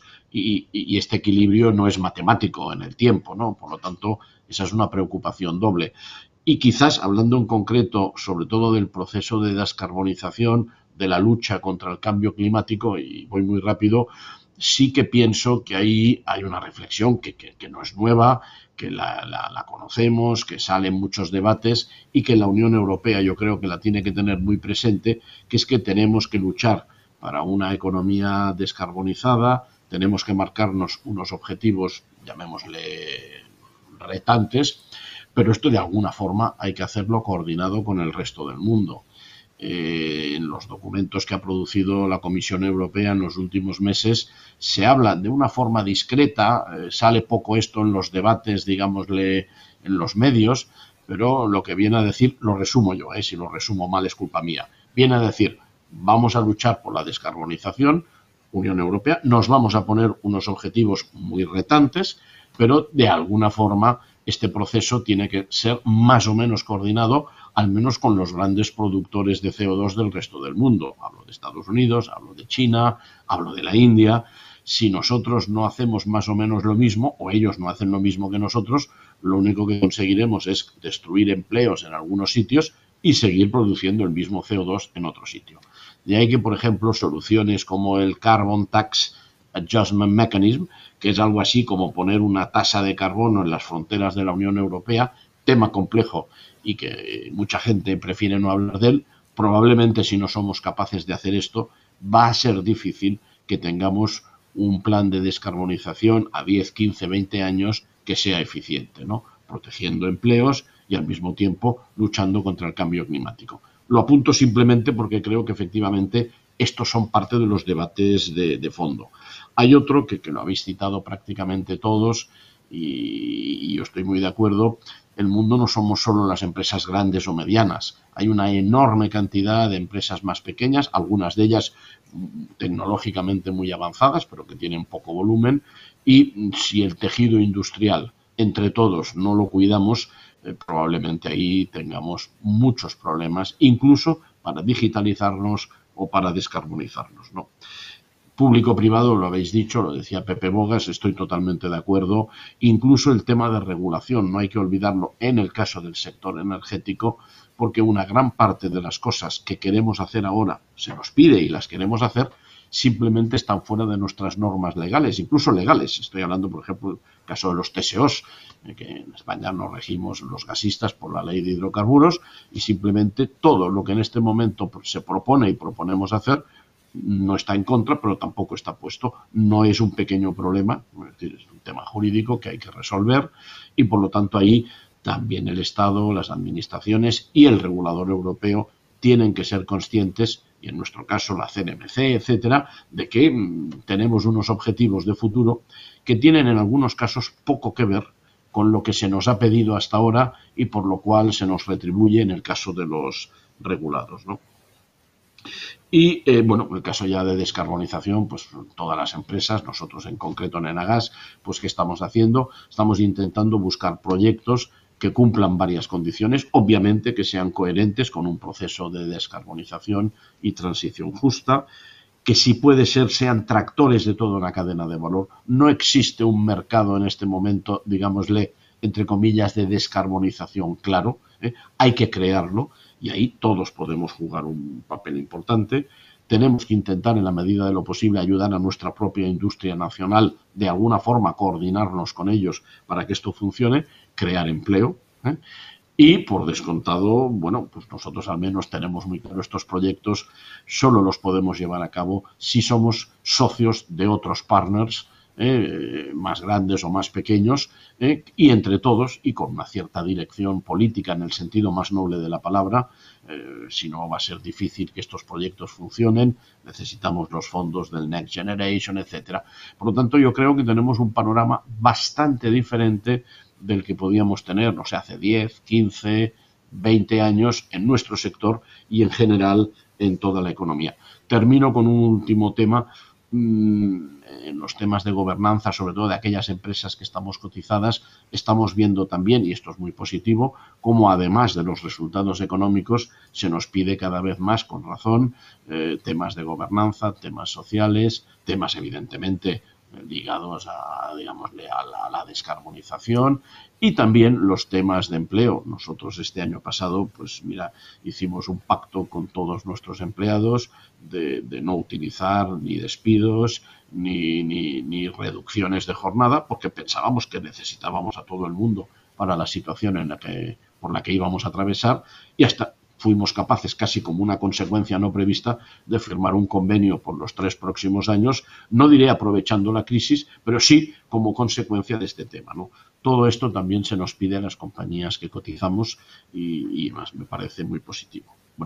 y este equilibrio no es matemático en el tiempo, ¿no? Por lo tanto, esa es una preocupación doble. Y quizás, hablando en concreto, sobre todo del proceso de descarbonización, de la lucha contra el cambio climático, y voy muy rápido, sí que pienso que ahí hay una reflexión que no es nueva, que la conocemos, que salen muchos debates y que la Unión Europea yo creo que la tiene que tener muy presente, que es que tenemos que luchar para una economía descarbonizada, tenemos que marcarnos unos objetivos, llamémosle retantes, pero esto de alguna forma hay que hacerlo coordinado con el resto del mundo. en los documentos que ha producido la Comisión Europea en los últimos meses se habla de una forma discreta, sale poco esto en los debates, digámosle, en los medios, pero lo que viene a decir, lo resumo yo, si lo resumo mal es culpa mía, viene a decir, vamos a luchar por la descarbonización, Unión Europea, nos vamos a poner unos objetivos muy retantes, pero de alguna forma este proceso tiene que ser más o menos coordinado, al menos con los grandes productores de CO2 del resto del mundo. Hablo de Estados Unidos, hablo de China, hablo de la India. Si nosotros no hacemos más o menos lo mismo, o ellos no hacen lo mismo que nosotros, lo único que conseguiremos es destruir empleos en algunos sitios y seguir produciendo el mismo CO2 en otro sitio. De ahí que, por ejemplo, soluciones como el Carbon Tax Adjustment Mechanism, que es algo así como poner una tasa de carbono en las fronteras de la Unión Europea, tema complejo y que mucha gente prefiere no hablar de él, probablemente si no somos capaces de hacer esto, va a ser difícil que tengamos un plan de descarbonización a 10, 15, 20 años que sea eficiente, ¿no? Protegiendo empleos y al mismo tiempo luchando contra el cambio climático. Lo apunto simplemente porque creo que efectivamente estos son parte de los debates de fondo. Hay otro que lo habéis citado prácticamente todos y yo estoy muy de acuerdo. El mundo no somos solo las empresas grandes o medianas. Hay una enorme cantidad de empresas más pequeñas, algunas de ellas tecnológicamente muy avanzadas, pero que tienen poco volumen. Y si el tejido industrial, entre todos, no lo cuidamos, probablemente ahí tengamos muchos problemas, incluso para digitalizarnos o para descarbonizarnos, ¿no? Público-privado, lo habéis dicho, lo decía Pepe Bogas, estoy totalmente de acuerdo. Incluso el tema de regulación, no hay que olvidarlo en el caso del sector energético, porque una gran parte de las cosas que queremos hacer ahora se nos pide y las queremos hacer, simplemente están fuera de nuestras normas legales, incluso legales. Estoy hablando, por ejemplo, del caso de los TSOs, que en España nos regimos los gasistas por la ley de hidrocarburos y simplemente todo lo que en este momento se propone y proponemos hacer no está en contra, pero tampoco está puesto. No es un pequeño problema, es decir, es un tema jurídico que hay que resolver y, por lo tanto, ahí también el Estado, las administraciones y el regulador europeo tienen que ser conscientes, y en nuestro caso la CNMC, etcétera, de que tenemos unos objetivos de futuro que tienen en algunos casos poco que ver con lo que se nos ha pedido hasta ahora y por lo cual se nos retribuye en el caso de los regulados, ¿no? Y, bueno, el caso ya de descarbonización, pues todas las empresas, nosotros en concreto en Enagas, pues ¿qué estamos haciendo? Estamos intentando buscar proyectos que cumplan varias condiciones, obviamente que sean coherentes con un proceso de descarbonización y transición justa, que si puede ser sean tractores de toda una cadena de valor. No existe un mercado en este momento, digámosle, entre comillas, de descarbonización claro, hay que crearlo y ahí todos podemos jugar un papel importante. Tenemos que intentar, en la medida de lo posible, ayudar a nuestra propia industria nacional, de alguna forma coordinarnos con ellos para que esto funcione, crear empleo. Y, por descontado, bueno, pues nosotros al menos tenemos muy claro estos proyectos, solo los podemos llevar a cabo si somos socios de otros partners, más grandes o más pequeños, y entre todos y con una cierta dirección política en el sentido más noble de la palabra. Si no, va a ser difícil que estos proyectos funcionen. Necesitamos los fondos del Next Generation, etcétera. Por lo tanto, yo creo que tenemos un panorama bastante diferente del que podíamos tener, no sé, hace 10, 15, 20 años en nuestro sector y en general en toda la economía. Termino con un último tema. En los temas de gobernanza, sobre todo de aquellas empresas que estamos cotizadas, estamos viendo también, y esto es muy positivo, cómo además de los resultados económicos se nos pide cada vez más, con razón, temas de gobernanza, temas sociales, temas evidentemente ligados a, digámosle, a la descarbonización y también los temas de empleo. Nosotros este año pasado, pues mira, hicimos un pacto con todos nuestros empleados de no utilizar ni despidos ni reducciones de jornada, porque pensábamos que necesitábamos a todo el mundo para la situación por la que íbamos a atravesar, y hasta fuimos capaces, casi como una consecuencia no prevista, de firmar un convenio por los 3 próximos años, no diré aprovechando la crisis, pero sí como consecuencia de este tema, ¿no? Todo esto también se nos pide a las compañías que cotizamos y más me parece muy positivo. Bueno,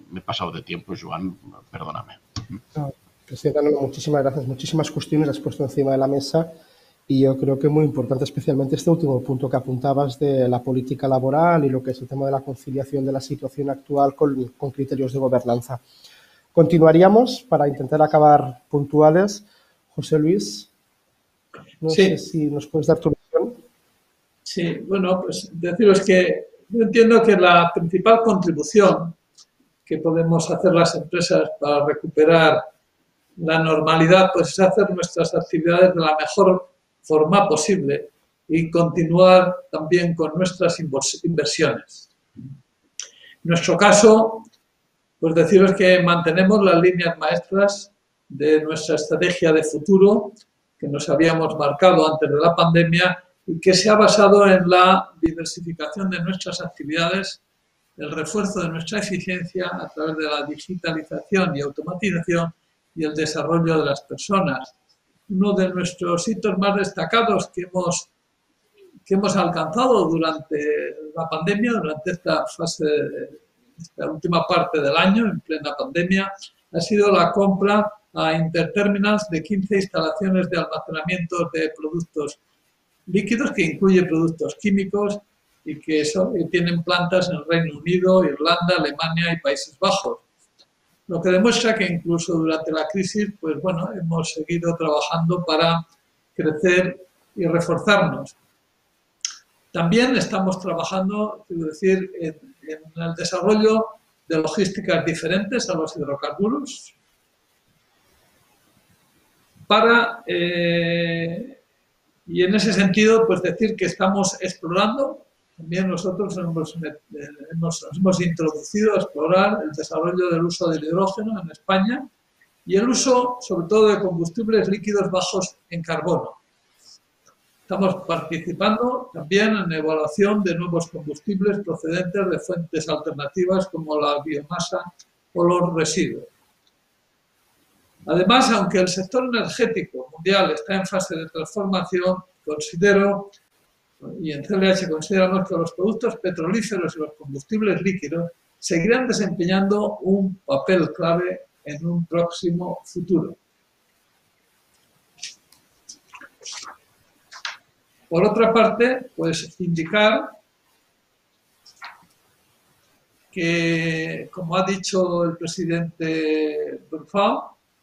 me he pasado de tiempo, Joan, perdóname. No, Presidenta, muchísimas gracias. Muchísimas cuestiones las has puesto encima de la mesa y yo creo que es muy importante, especialmente este último punto que apuntabas de la política laboral y lo que es el tema de la conciliación de la situación actual con criterios de gobernanza. Continuaríamos para intentar acabar puntuales. José Luis, no sé si nos puedes dar tu visión. Sí, bueno, pues deciros que yo entiendo que la principal contribución que podemos hacer las empresas para recuperar la normalidad, pues es hacer nuestras actividades de la mejor forma posible y continuar también con nuestras inversiones. En nuestro caso, pues deciros que mantenemos las líneas maestras de nuestra estrategia de futuro que nos habíamos marcado antes de la pandemia y que se ha basado en la diversificación de nuestras actividades, el refuerzo de nuestra eficiencia a través de la digitalización y automatización y el desarrollo de las personas. Uno de nuestros hitos más destacados que hemos alcanzado durante la pandemia, durante esta fase, esta última parte del año, en plena pandemia, ha sido la compra a Interterminals de 15 instalaciones de almacenamiento de productos líquidos, que incluye productos químicos y que tienen plantas en el Reino Unido, Irlanda, Alemania y Países Bajos. Lo que demuestra que incluso durante la crisis, pues bueno, hemos seguido trabajando para crecer y reforzarnos. También estamos trabajando, quiero decir, en el desarrollo de logísticas diferentes a los hidrocarburos y en ese sentido, pues decir que estamos explorando. También nosotros nos hemos introducido a explorar el desarrollo del uso del hidrógeno en España y el uso, sobre todo, de combustibles líquidos bajos en carbono. Estamos participando también en evaluación de nuevos combustibles procedentes de fuentes alternativas como la biomasa o los residuos. Además, aunque el sector energético mundial está en fase de transformación, considero, y en CLH consideramos que los productos petrolíferos y los combustibles líquidos seguirán desempeñando un papel clave en un próximo futuro. Por otra parte, pues indicar que, como ha dicho el presidente Durfal,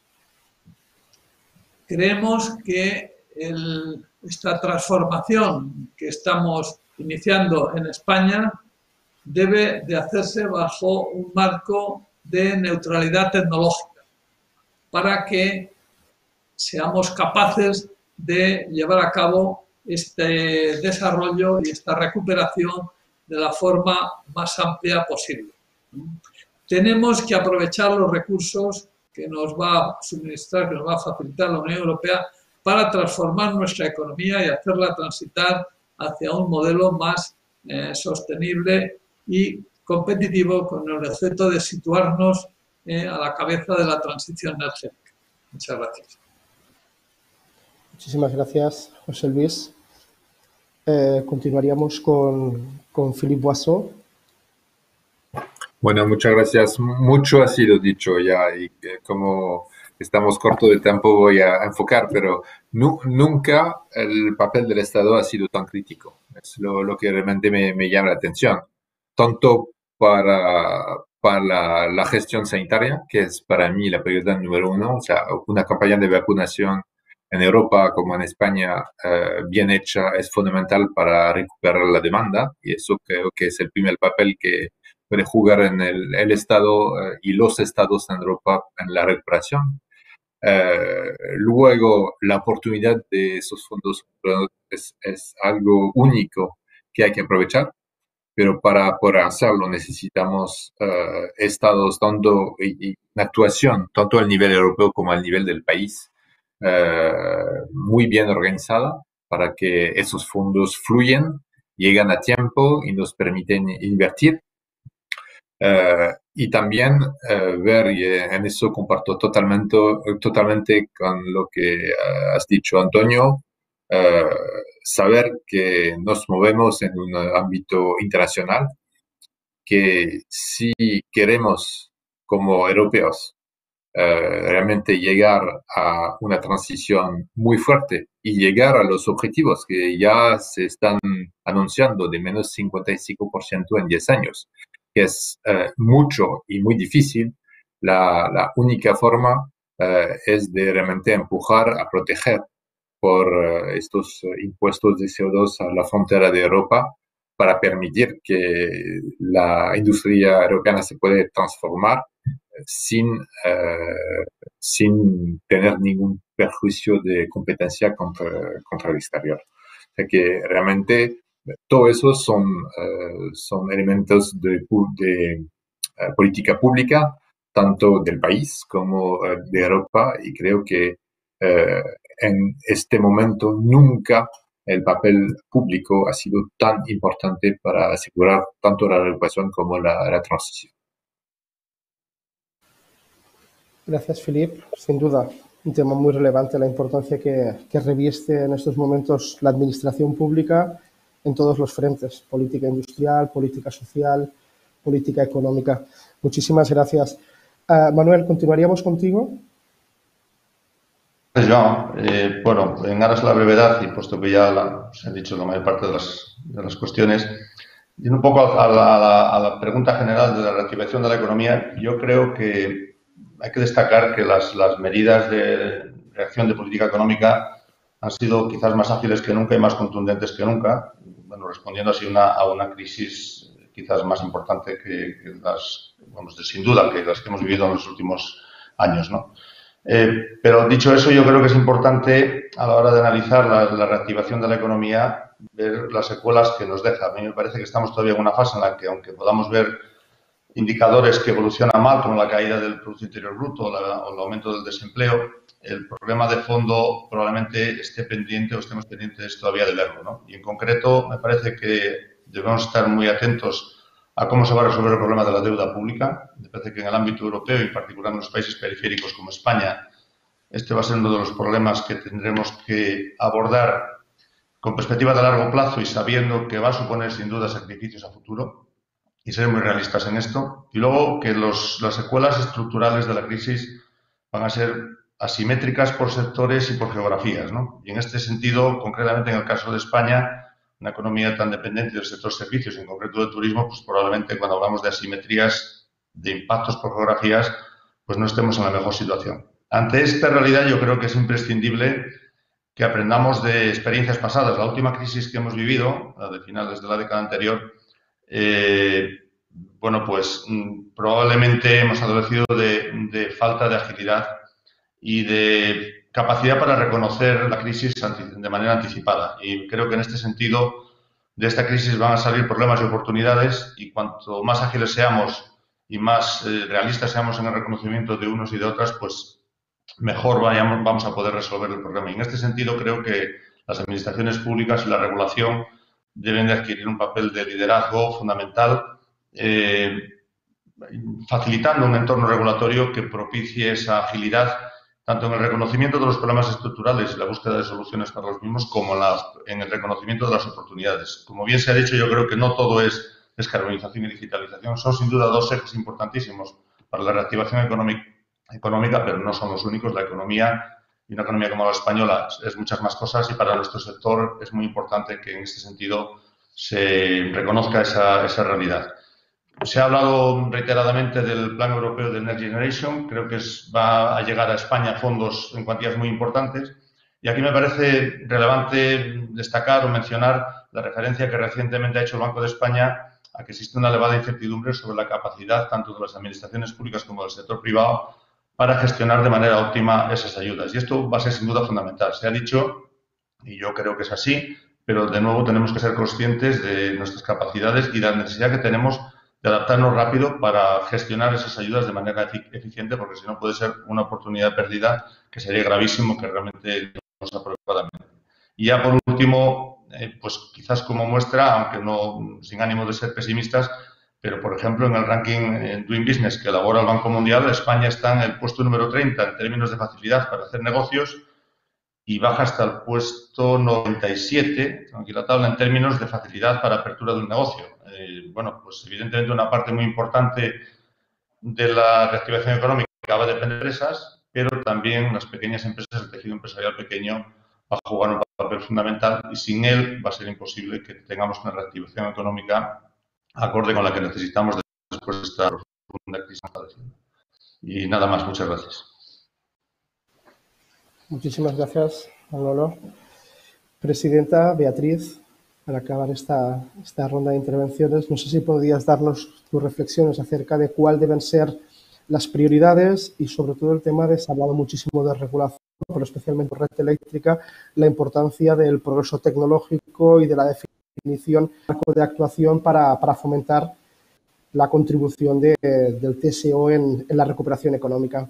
creemos que esta transformación que estamos iniciando en España debe de hacerse bajo un marco de neutralidad tecnológica para que seamos capaces de llevar a cabo este desarrollo y esta recuperación de la forma más amplia posible. Tenemos que aprovechar los recursos que nos va a suministrar, que nos va a facilitar la Unión Europea para transformar nuestra economía y hacerla transitar hacia un modelo más sostenible y competitivo con el objeto de situarnos a la cabeza de la transición energética. Muchas gracias. Muchísimas gracias, José Luis. Continuaríamos con Philippe Boisseau. Bueno, muchas gracias. Mucho ha sido dicho ya y como estamos cortos de tiempo voy a enfocar, pero nunca el papel del Estado ha sido tan crítico. Es lo que realmente me llama la atención, tanto para la gestión sanitaria, que es para mí la prioridad número uno, o sea, una campaña de vacunación en Europa como en España bien hecha es fundamental para recuperar la demanda y eso creo que es el primer papel que puede jugar en el Estado y los Estados en Europa en la recuperación. Luego, la oportunidad de esos fondos es algo único que hay que aprovechar, pero para poder hacerlo necesitamos Estados dando y actuación tanto al nivel europeo como al nivel del país muy bien organizada para que esos fondos fluyan, llegan a tiempo y nos permiten invertir. Y también ver, y en eso comparto totalmente con lo que has dicho, Antonio, saber que nos movemos en un ámbito internacional, que si queremos como europeos realmente llegar a una transición muy fuerte y llegar a los objetivos que ya se están anunciando de menos 55% en 10 años, que es mucho y muy difícil, la única forma es de realmente empujar a proteger por estos impuestos de CO2 a la frontera de Europa para permitir que la industria europea se pueda transformar sin tener ningún perjuicio de competencia contra el exterior. O sea que realmente todo eso son elementos de política pública, tanto del país como de Europa, y creo que en este momento nunca el papel público ha sido tan importante para asegurar tanto la recuperación como la transición. Gracias, Philippe. Sin duda, un tema muy relevante, la importancia que reviste en estos momentos la administración pública en todos los frentes, política industrial, política social, política económica. Muchísimas gracias. Manuel, ¿continuaríamos contigo? Joan, bueno, en aras de la brevedad y puesto que ya se han dicho la mayor parte de las cuestiones, y un poco a la pregunta general de la reactivación de la economía, yo creo que hay que destacar que las medidas de reacción de política económica han sido quizás más ágiles que nunca y más contundentes que nunca, bueno, respondiendo así a una crisis quizás más importante que las, vamos, sin duda, que las que hemos vivido en los últimos años, ¿no? Pero dicho eso, yo creo que es importante a la hora de analizar la reactivación de la economía ver las secuelas que nos deja. A mí me parece que estamos todavía en una fase en la que, aunque podamos ver indicadores que evolucionan mal, como la caída del Producto Interior Bruto o el aumento del desempleo, el problema de fondo probablemente esté pendiente o estemos pendientes todavía de verlo, ¿no? Y en concreto, me parece que debemos estar muy atentos a cómo se va a resolver el problema de la deuda pública. Me parece que en el ámbito europeo, y en particular en los países periféricos como España, este va a ser uno de los problemas que tendremos que abordar con perspectiva de largo plazo y sabiendo que va a suponer sin duda sacrificios a futuro, y ser muy realistas en esto. Y luego que las secuelas estructurales de la crisis van a ser asimétricas por sectores y por geografías, ¿no? Y en este sentido, concretamente en el caso de España, una economía tan dependiente del sector servicios, en concreto del turismo, pues probablemente cuando hablamos de asimetrías, de impactos por geografías, pues no estemos en la mejor situación. Ante esta realidad yo creo que es imprescindible que aprendamos de experiencias pasadas. La última crisis que hemos vivido, la de finales de la década anterior, bueno, pues probablemente hemos adolecido de falta de agilidad y de capacidad para reconocer la crisis de manera anticipada. Y creo que en este sentido de esta crisis van a salir problemas y oportunidades, y cuanto más ágiles seamos y más realistas seamos en el reconocimiento de unos y de otras, pues mejor vamos a poder resolver el problema. Y en este sentido creo que las administraciones públicas y la regulación deben de adquirir un papel de liderazgo fundamental, facilitando un entorno regulatorio que propicie esa agilidad tanto en el reconocimiento de los problemas estructurales y la búsqueda de soluciones para los mismos, como en el reconocimiento de las oportunidades. Como bien se ha dicho, yo creo que no todo es descarbonización y digitalización. Son sin duda dos ejes importantísimos para la reactivación económica, pero no son los únicos. La economía, y una economía como la española, es muchas más cosas, y para nuestro sector es muy importante que en este sentido se reconozca esa realidad. Se ha hablado reiteradamente del Plan Europeo de Next Generation. Creo que va a llegar a España fondos en cuantías muy importantes. Y aquí me parece relevante destacar o mencionar la referencia que recientemente ha hecho el Banco de España a que existe una elevada incertidumbre sobre la capacidad tanto de las administraciones públicas como del sector privado para gestionar de manera óptima esas ayudas. Y esto va a ser sin duda fundamental. Se ha dicho, y yo creo que es así, pero de nuevo tenemos que ser conscientes de nuestras capacidades y de la necesidad que tenemos de adaptarnos rápido para gestionar esas ayudas de manera eficiente, porque si no puede ser una oportunidad perdida que sería gravísimo que realmente nos apropiadamente. Y ya por último, pues quizás como muestra, aunque no sin ánimo de ser pesimistas, pero por ejemplo en el ranking Doing Business que elabora el Banco Mundial, España está en el puesto número 30 en términos de facilidad para hacer negocios y baja hasta el puesto 97, aquí la tabla, en términos de facilidad para apertura de un negocio. Bueno, pues evidentemente una parte muy importante de la reactivación económica va a depender de empresas, pero también las pequeñas empresas, el tejido empresarial pequeño va a jugar un papel fundamental y sin él va a ser imposible que tengamos una reactivación económica acorde con la que necesitamos después de esta profunda crisis. Y nada más, muchas gracias. Muchísimas gracias, Manolo. Presidenta Beatriz, para acabar esta ronda de intervenciones, no sé si podrías darnos tus reflexiones acerca de cuáles deben ser las prioridades y sobre todo el tema de, se ha hablado muchísimo de regulación, pero especialmente en red eléctrica, la importancia del progreso tecnológico y de la definición de actuación para fomentar la contribución del TSO en la recuperación económica.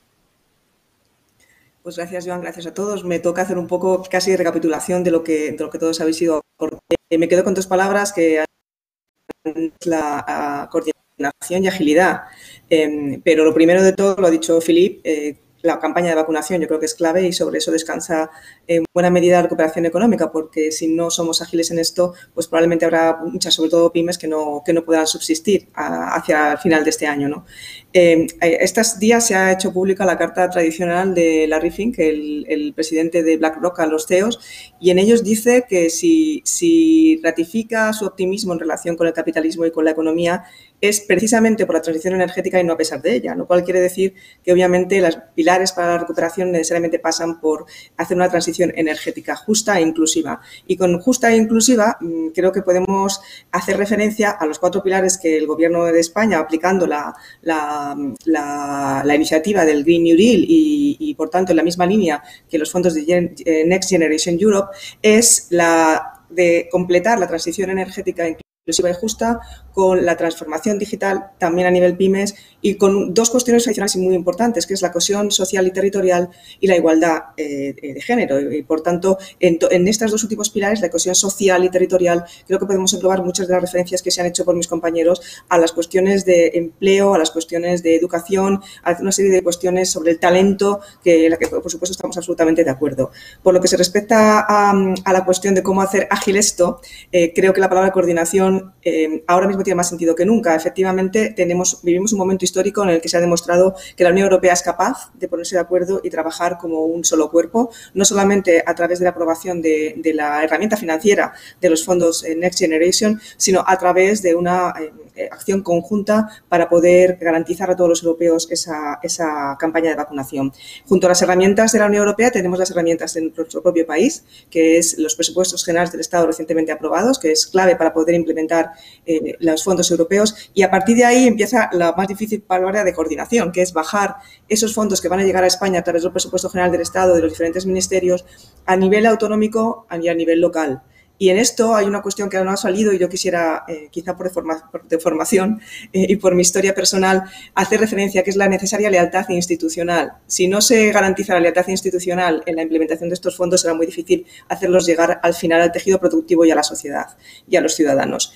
Pues gracias, Joan, gracias a todos. Me toca hacer un poco casi de recapitulación de lo que todos habéis ido. Me quedo con dos palabras que es la coordinación y agilidad. Pero lo primero de todo, lo ha dicho Philippe, la campaña de vacunación yo creo que es clave y sobre eso descansa en buena medida la recuperación económica, porque si no somos ágiles en esto, pues probablemente habrá muchas, sobre todo pymes, que no podrán subsistir hacia el final de este año, ¿no? Estos días se ha hecho pública la carta tradicional de Larry Fink, el presidente de BlackRock, a los CEOs, y en ellos dice que si ratifica su optimismo en relación con el capitalismo y con la economía, es precisamente por la transición energética y no a pesar de ella, lo cual quiere decir que obviamente los pilares para la recuperación necesariamente pasan por hacer una transición energética justa e inclusiva. Y con justa e inclusiva creo que podemos hacer referencia a los 4 pilares que el Gobierno de España, aplicando la iniciativa del Green New Deal y por tanto en la misma línea que los fondos de Next Generation Europe, es la de completar la transición energética inclusiva y justa con la transformación digital también a nivel pymes y con 2 cuestiones adicionales y muy importantes, que es la cohesión social y territorial y la igualdad de género. Y por tanto, en estos 2 últimos pilares, la cohesión social y territorial, creo que podemos englobar muchas de las referencias que se han hecho por mis compañeros a las cuestiones de empleo, a las cuestiones de educación, a una serie de cuestiones sobre el talento, en la que por supuesto estamos absolutamente de acuerdo. Por lo que se respecta a la cuestión de cómo hacer ágil esto, creo que la palabra coordinación ahora mismo tiene más sentido que nunca. Efectivamente, vivimos un momento histórico en el que se ha demostrado que la Unión Europea es capaz de ponerse de acuerdo y trabajar como un solo cuerpo, no solamente a través de la aprobación de la herramienta financiera de los fondos Next Generation, sino a través de una acción conjunta para poder garantizar a todos los europeos esa campaña de vacunación. Junto a las herramientas de la Unión Europea tenemos las herramientas de nuestro propio país, que es los presupuestos generales del Estado recientemente aprobados, que es clave para poder implementar los fondos europeos, y a partir de ahí empieza la más difícil palabra de coordinación, que es bajar esos fondos que van a llegar a España a través del presupuesto general del Estado, de los diferentes ministerios, a nivel autonómico y a nivel local. Y en esto hay una cuestión que no ha salido y yo quisiera, quizá por formación y por mi historia personal, hacer referencia, que es la necesaria lealtad institucional. Si no se garantiza la lealtad institucional en la implementación de estos fondos, será muy difícil hacerlos llegar al final al tejido productivo y a la sociedad y a los ciudadanos.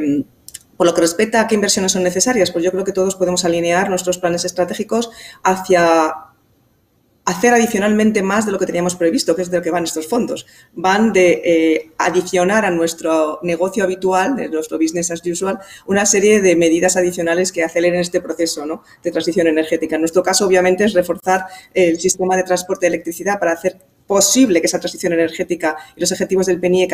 Por lo que respecta a qué inversiones son necesarias, pues yo creo que todos podemos alinear nuestros planes estratégicos hacia hacer adicionalmente más de lo que teníamos previsto, que es de lo que van estos fondos. Van de adicionar a nuestro negocio habitual, de nuestro business as usual, una serie de medidas adicionales que aceleren este proceso, ¿no?, de transición energética. En nuestro caso, obviamente, es reforzar el sistema de transporte de electricidad para hacer posible que esa transición energética y los objetivos del PNIEC a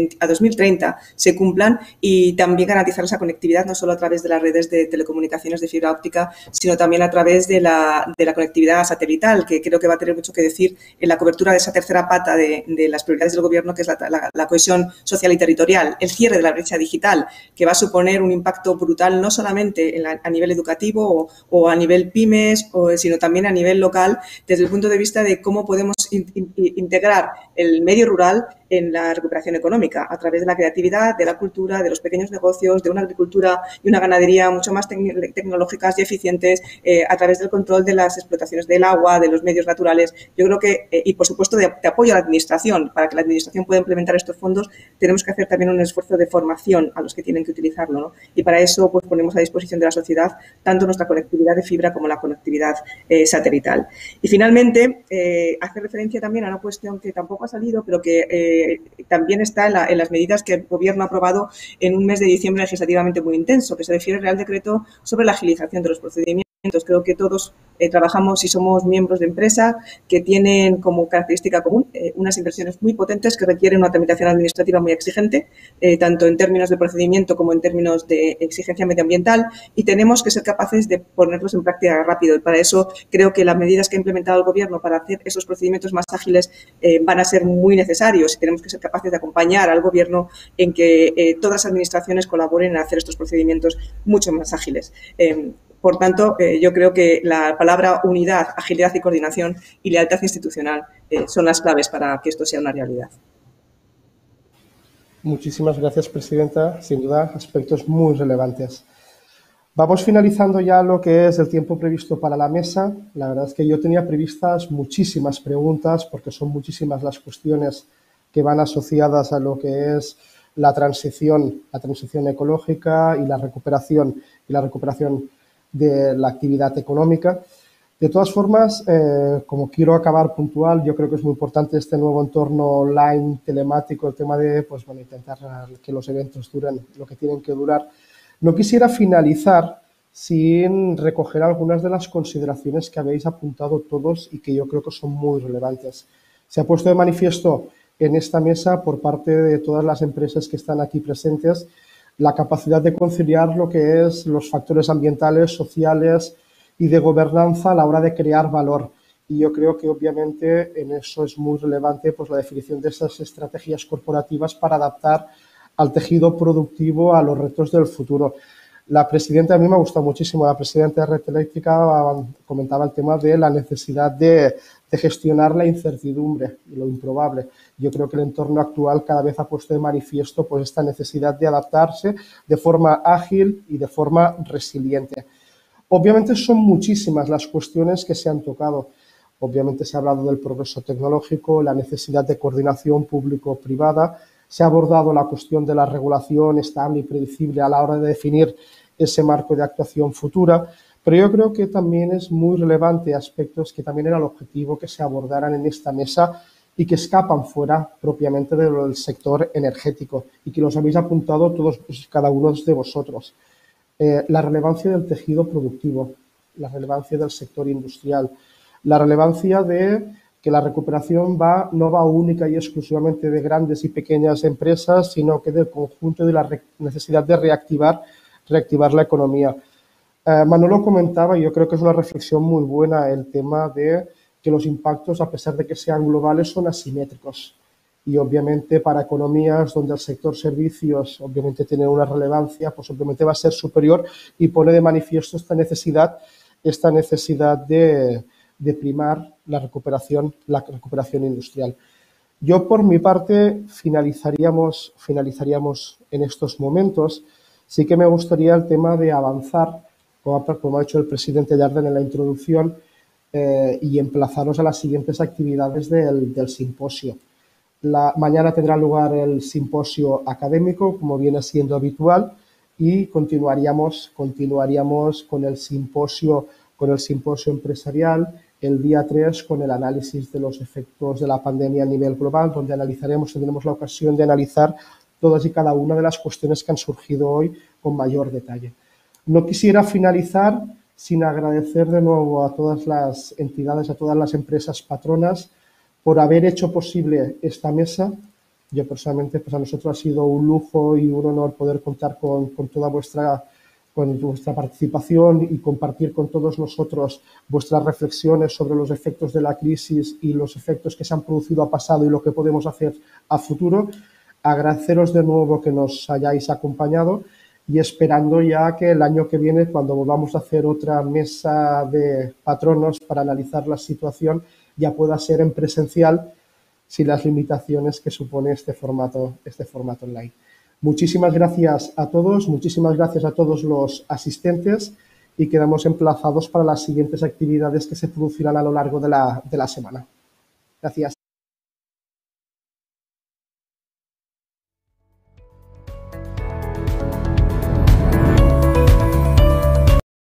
2030 se cumplan, y también garantizar esa conectividad no solo a través de las redes de telecomunicaciones de fibra óptica, sino también a través de la conectividad satelital, que creo que va a tener mucho que decir en la cobertura de esa tercera pata de las prioridades del Gobierno, que es la cohesión social y territorial, el cierre de la brecha digital, que va a suponer un impacto brutal no solamente a nivel educativo o a nivel pymes, sino también a nivel local, desde el punto de vista de cómo podemos integrar el medio rural en la recuperación económica a través de la creatividad, de la cultura, de los pequeños negocios, de una agricultura y una ganadería mucho más tecnológicas y eficientes, a través del control de las explotaciones del agua, de los medios naturales. Yo creo que, y por supuesto de apoyo a la administración, para que la administración pueda implementar estos fondos, tenemos que hacer también un esfuerzo de formación a los que tienen que utilizarlo, ¿no? Y para eso pues ponemos a disposición de la sociedad tanto nuestra conectividad de fibra como la conectividad satelital. Y finalmente, hacer referencia también a una cuestión que tampoco ha salido, pero que también está en las medidas que el Gobierno ha aprobado en un mes de diciembre legislativamente muy intenso, que se refiere al Real Decreto sobre la agilización de los procedimientos. Creo que todos trabajamos y somos miembros de empresa que tienen como característica común unas inversiones muy potentes que requieren una tramitación administrativa muy exigente, tanto en términos de procedimiento como en términos de exigencia medioambiental, y tenemos que ser capaces de ponerlos en práctica rápido. Y para eso creo que las medidas que ha implementado el Gobierno para hacer esos procedimientos más ágiles van a ser muy necesarios, y tenemos que ser capaces de acompañar al Gobierno en que todas las administraciones colaboren en hacer estos procedimientos mucho más ágiles. Por tanto, yo creo que la palabra unidad, agilidad y coordinación y lealtad institucional son las claves para que esto sea una realidad. Muchísimas gracias, Presidenta. Sin duda, aspectos muy relevantes. Vamos finalizando ya lo que es el tiempo previsto para la mesa. La verdad es que yo tenía previstas muchísimas preguntas porque son muchísimas las cuestiones que van asociadas a lo que es la transición ecológica y la recuperación de la actividad económica. De todas formas, como quiero acabar puntual, yo creo que es muy importante este nuevo entorno online, telemático, el tema de intentar que los eventos duren lo que tienen que durar. No quisiera finalizar sin recoger algunas de las consideraciones que habéis apuntado todos y que yo creo que son muy relevantes. Se ha puesto de manifiesto en esta mesa por parte de todas las empresas que están aquí presentes la capacidad de conciliar lo que es los factores ambientales, sociales y de gobernanza a la hora de crear valor. Y yo creo que obviamente en eso es muy relevante la definición de esas estrategias corporativas para adaptar al tejido productivo a los retos del futuro. La presidenta, a mí me ha gustado muchísimo, la presidenta de Red Eléctrica comentaba el tema de la necesidad de gestionar la incertidumbre y lo improbable. Yo creo que el entorno actual cada vez ha puesto de manifiesto esta necesidad de adaptarse de forma ágil y de forma resiliente. Obviamente son muchísimas las cuestiones que se han tocado. Obviamente se ha hablado del progreso tecnológico, la necesidad de coordinación público-privada, se ha abordado la cuestión de la regulación estable y predecible a la hora de definir ese marco de actuación futura, pero yo creo que también es muy relevante aspectos que también era el objetivo que se abordaran en esta mesa y que escapan fuera propiamente del sector energético y que los habéis apuntado todos, cada uno de vosotros. La relevancia del tejido productivo, la relevancia del sector industrial, la relevancia de que la recuperación no va única y exclusivamente de grandes y pequeñas empresas, sino que del conjunto de la necesidad de reactivar la economía. Manolo comentaba, y yo creo que es una reflexión muy buena, el tema de que los impactos, a pesar de que sean globales, son asimétricos. Y obviamente para economías donde el sector servicios obviamente tiene una relevancia, pues obviamente va a ser superior y pone de manifiesto esta necesidad de primar la recuperación industrial. Yo, por mi parte, finalizaríamos en estos momentos. Sí que me gustaría el tema de avanzar, como ha hecho el presidente Jardine en la introducción, y emplazaros a las siguientes actividades del simposio. Mañana tendrá lugar el simposio académico, como viene siendo habitual, y continuaríamos con el simposio empresarial el día 3 con el análisis de los efectos de la pandemia a nivel global, donde tendremos la ocasión de analizar todas y cada una de las cuestiones que han surgido hoy con mayor detalle. No quisiera finalizar sin agradecer de nuevo a todas las entidades, a todas las empresas patronas por haber hecho posible esta mesa. Yo personalmente, a nosotros ha sido un lujo y un honor poder contar con toda vuestra participación y compartir con todos nosotros vuestras reflexiones sobre los efectos de la crisis y los efectos que se han producido a pasado y lo que podemos hacer a futuro. Agradeceros de nuevo que nos hayáis acompañado y esperando ya que el año que viene, cuando volvamos a hacer otra mesa de patronos para analizar la situación, ya pueda ser en presencial sin las limitaciones que supone este formato online. Muchísimas gracias a todos, muchísimas gracias a todos los asistentes y quedamos emplazados para las siguientes actividades que se producirán a lo largo de la semana. Gracias.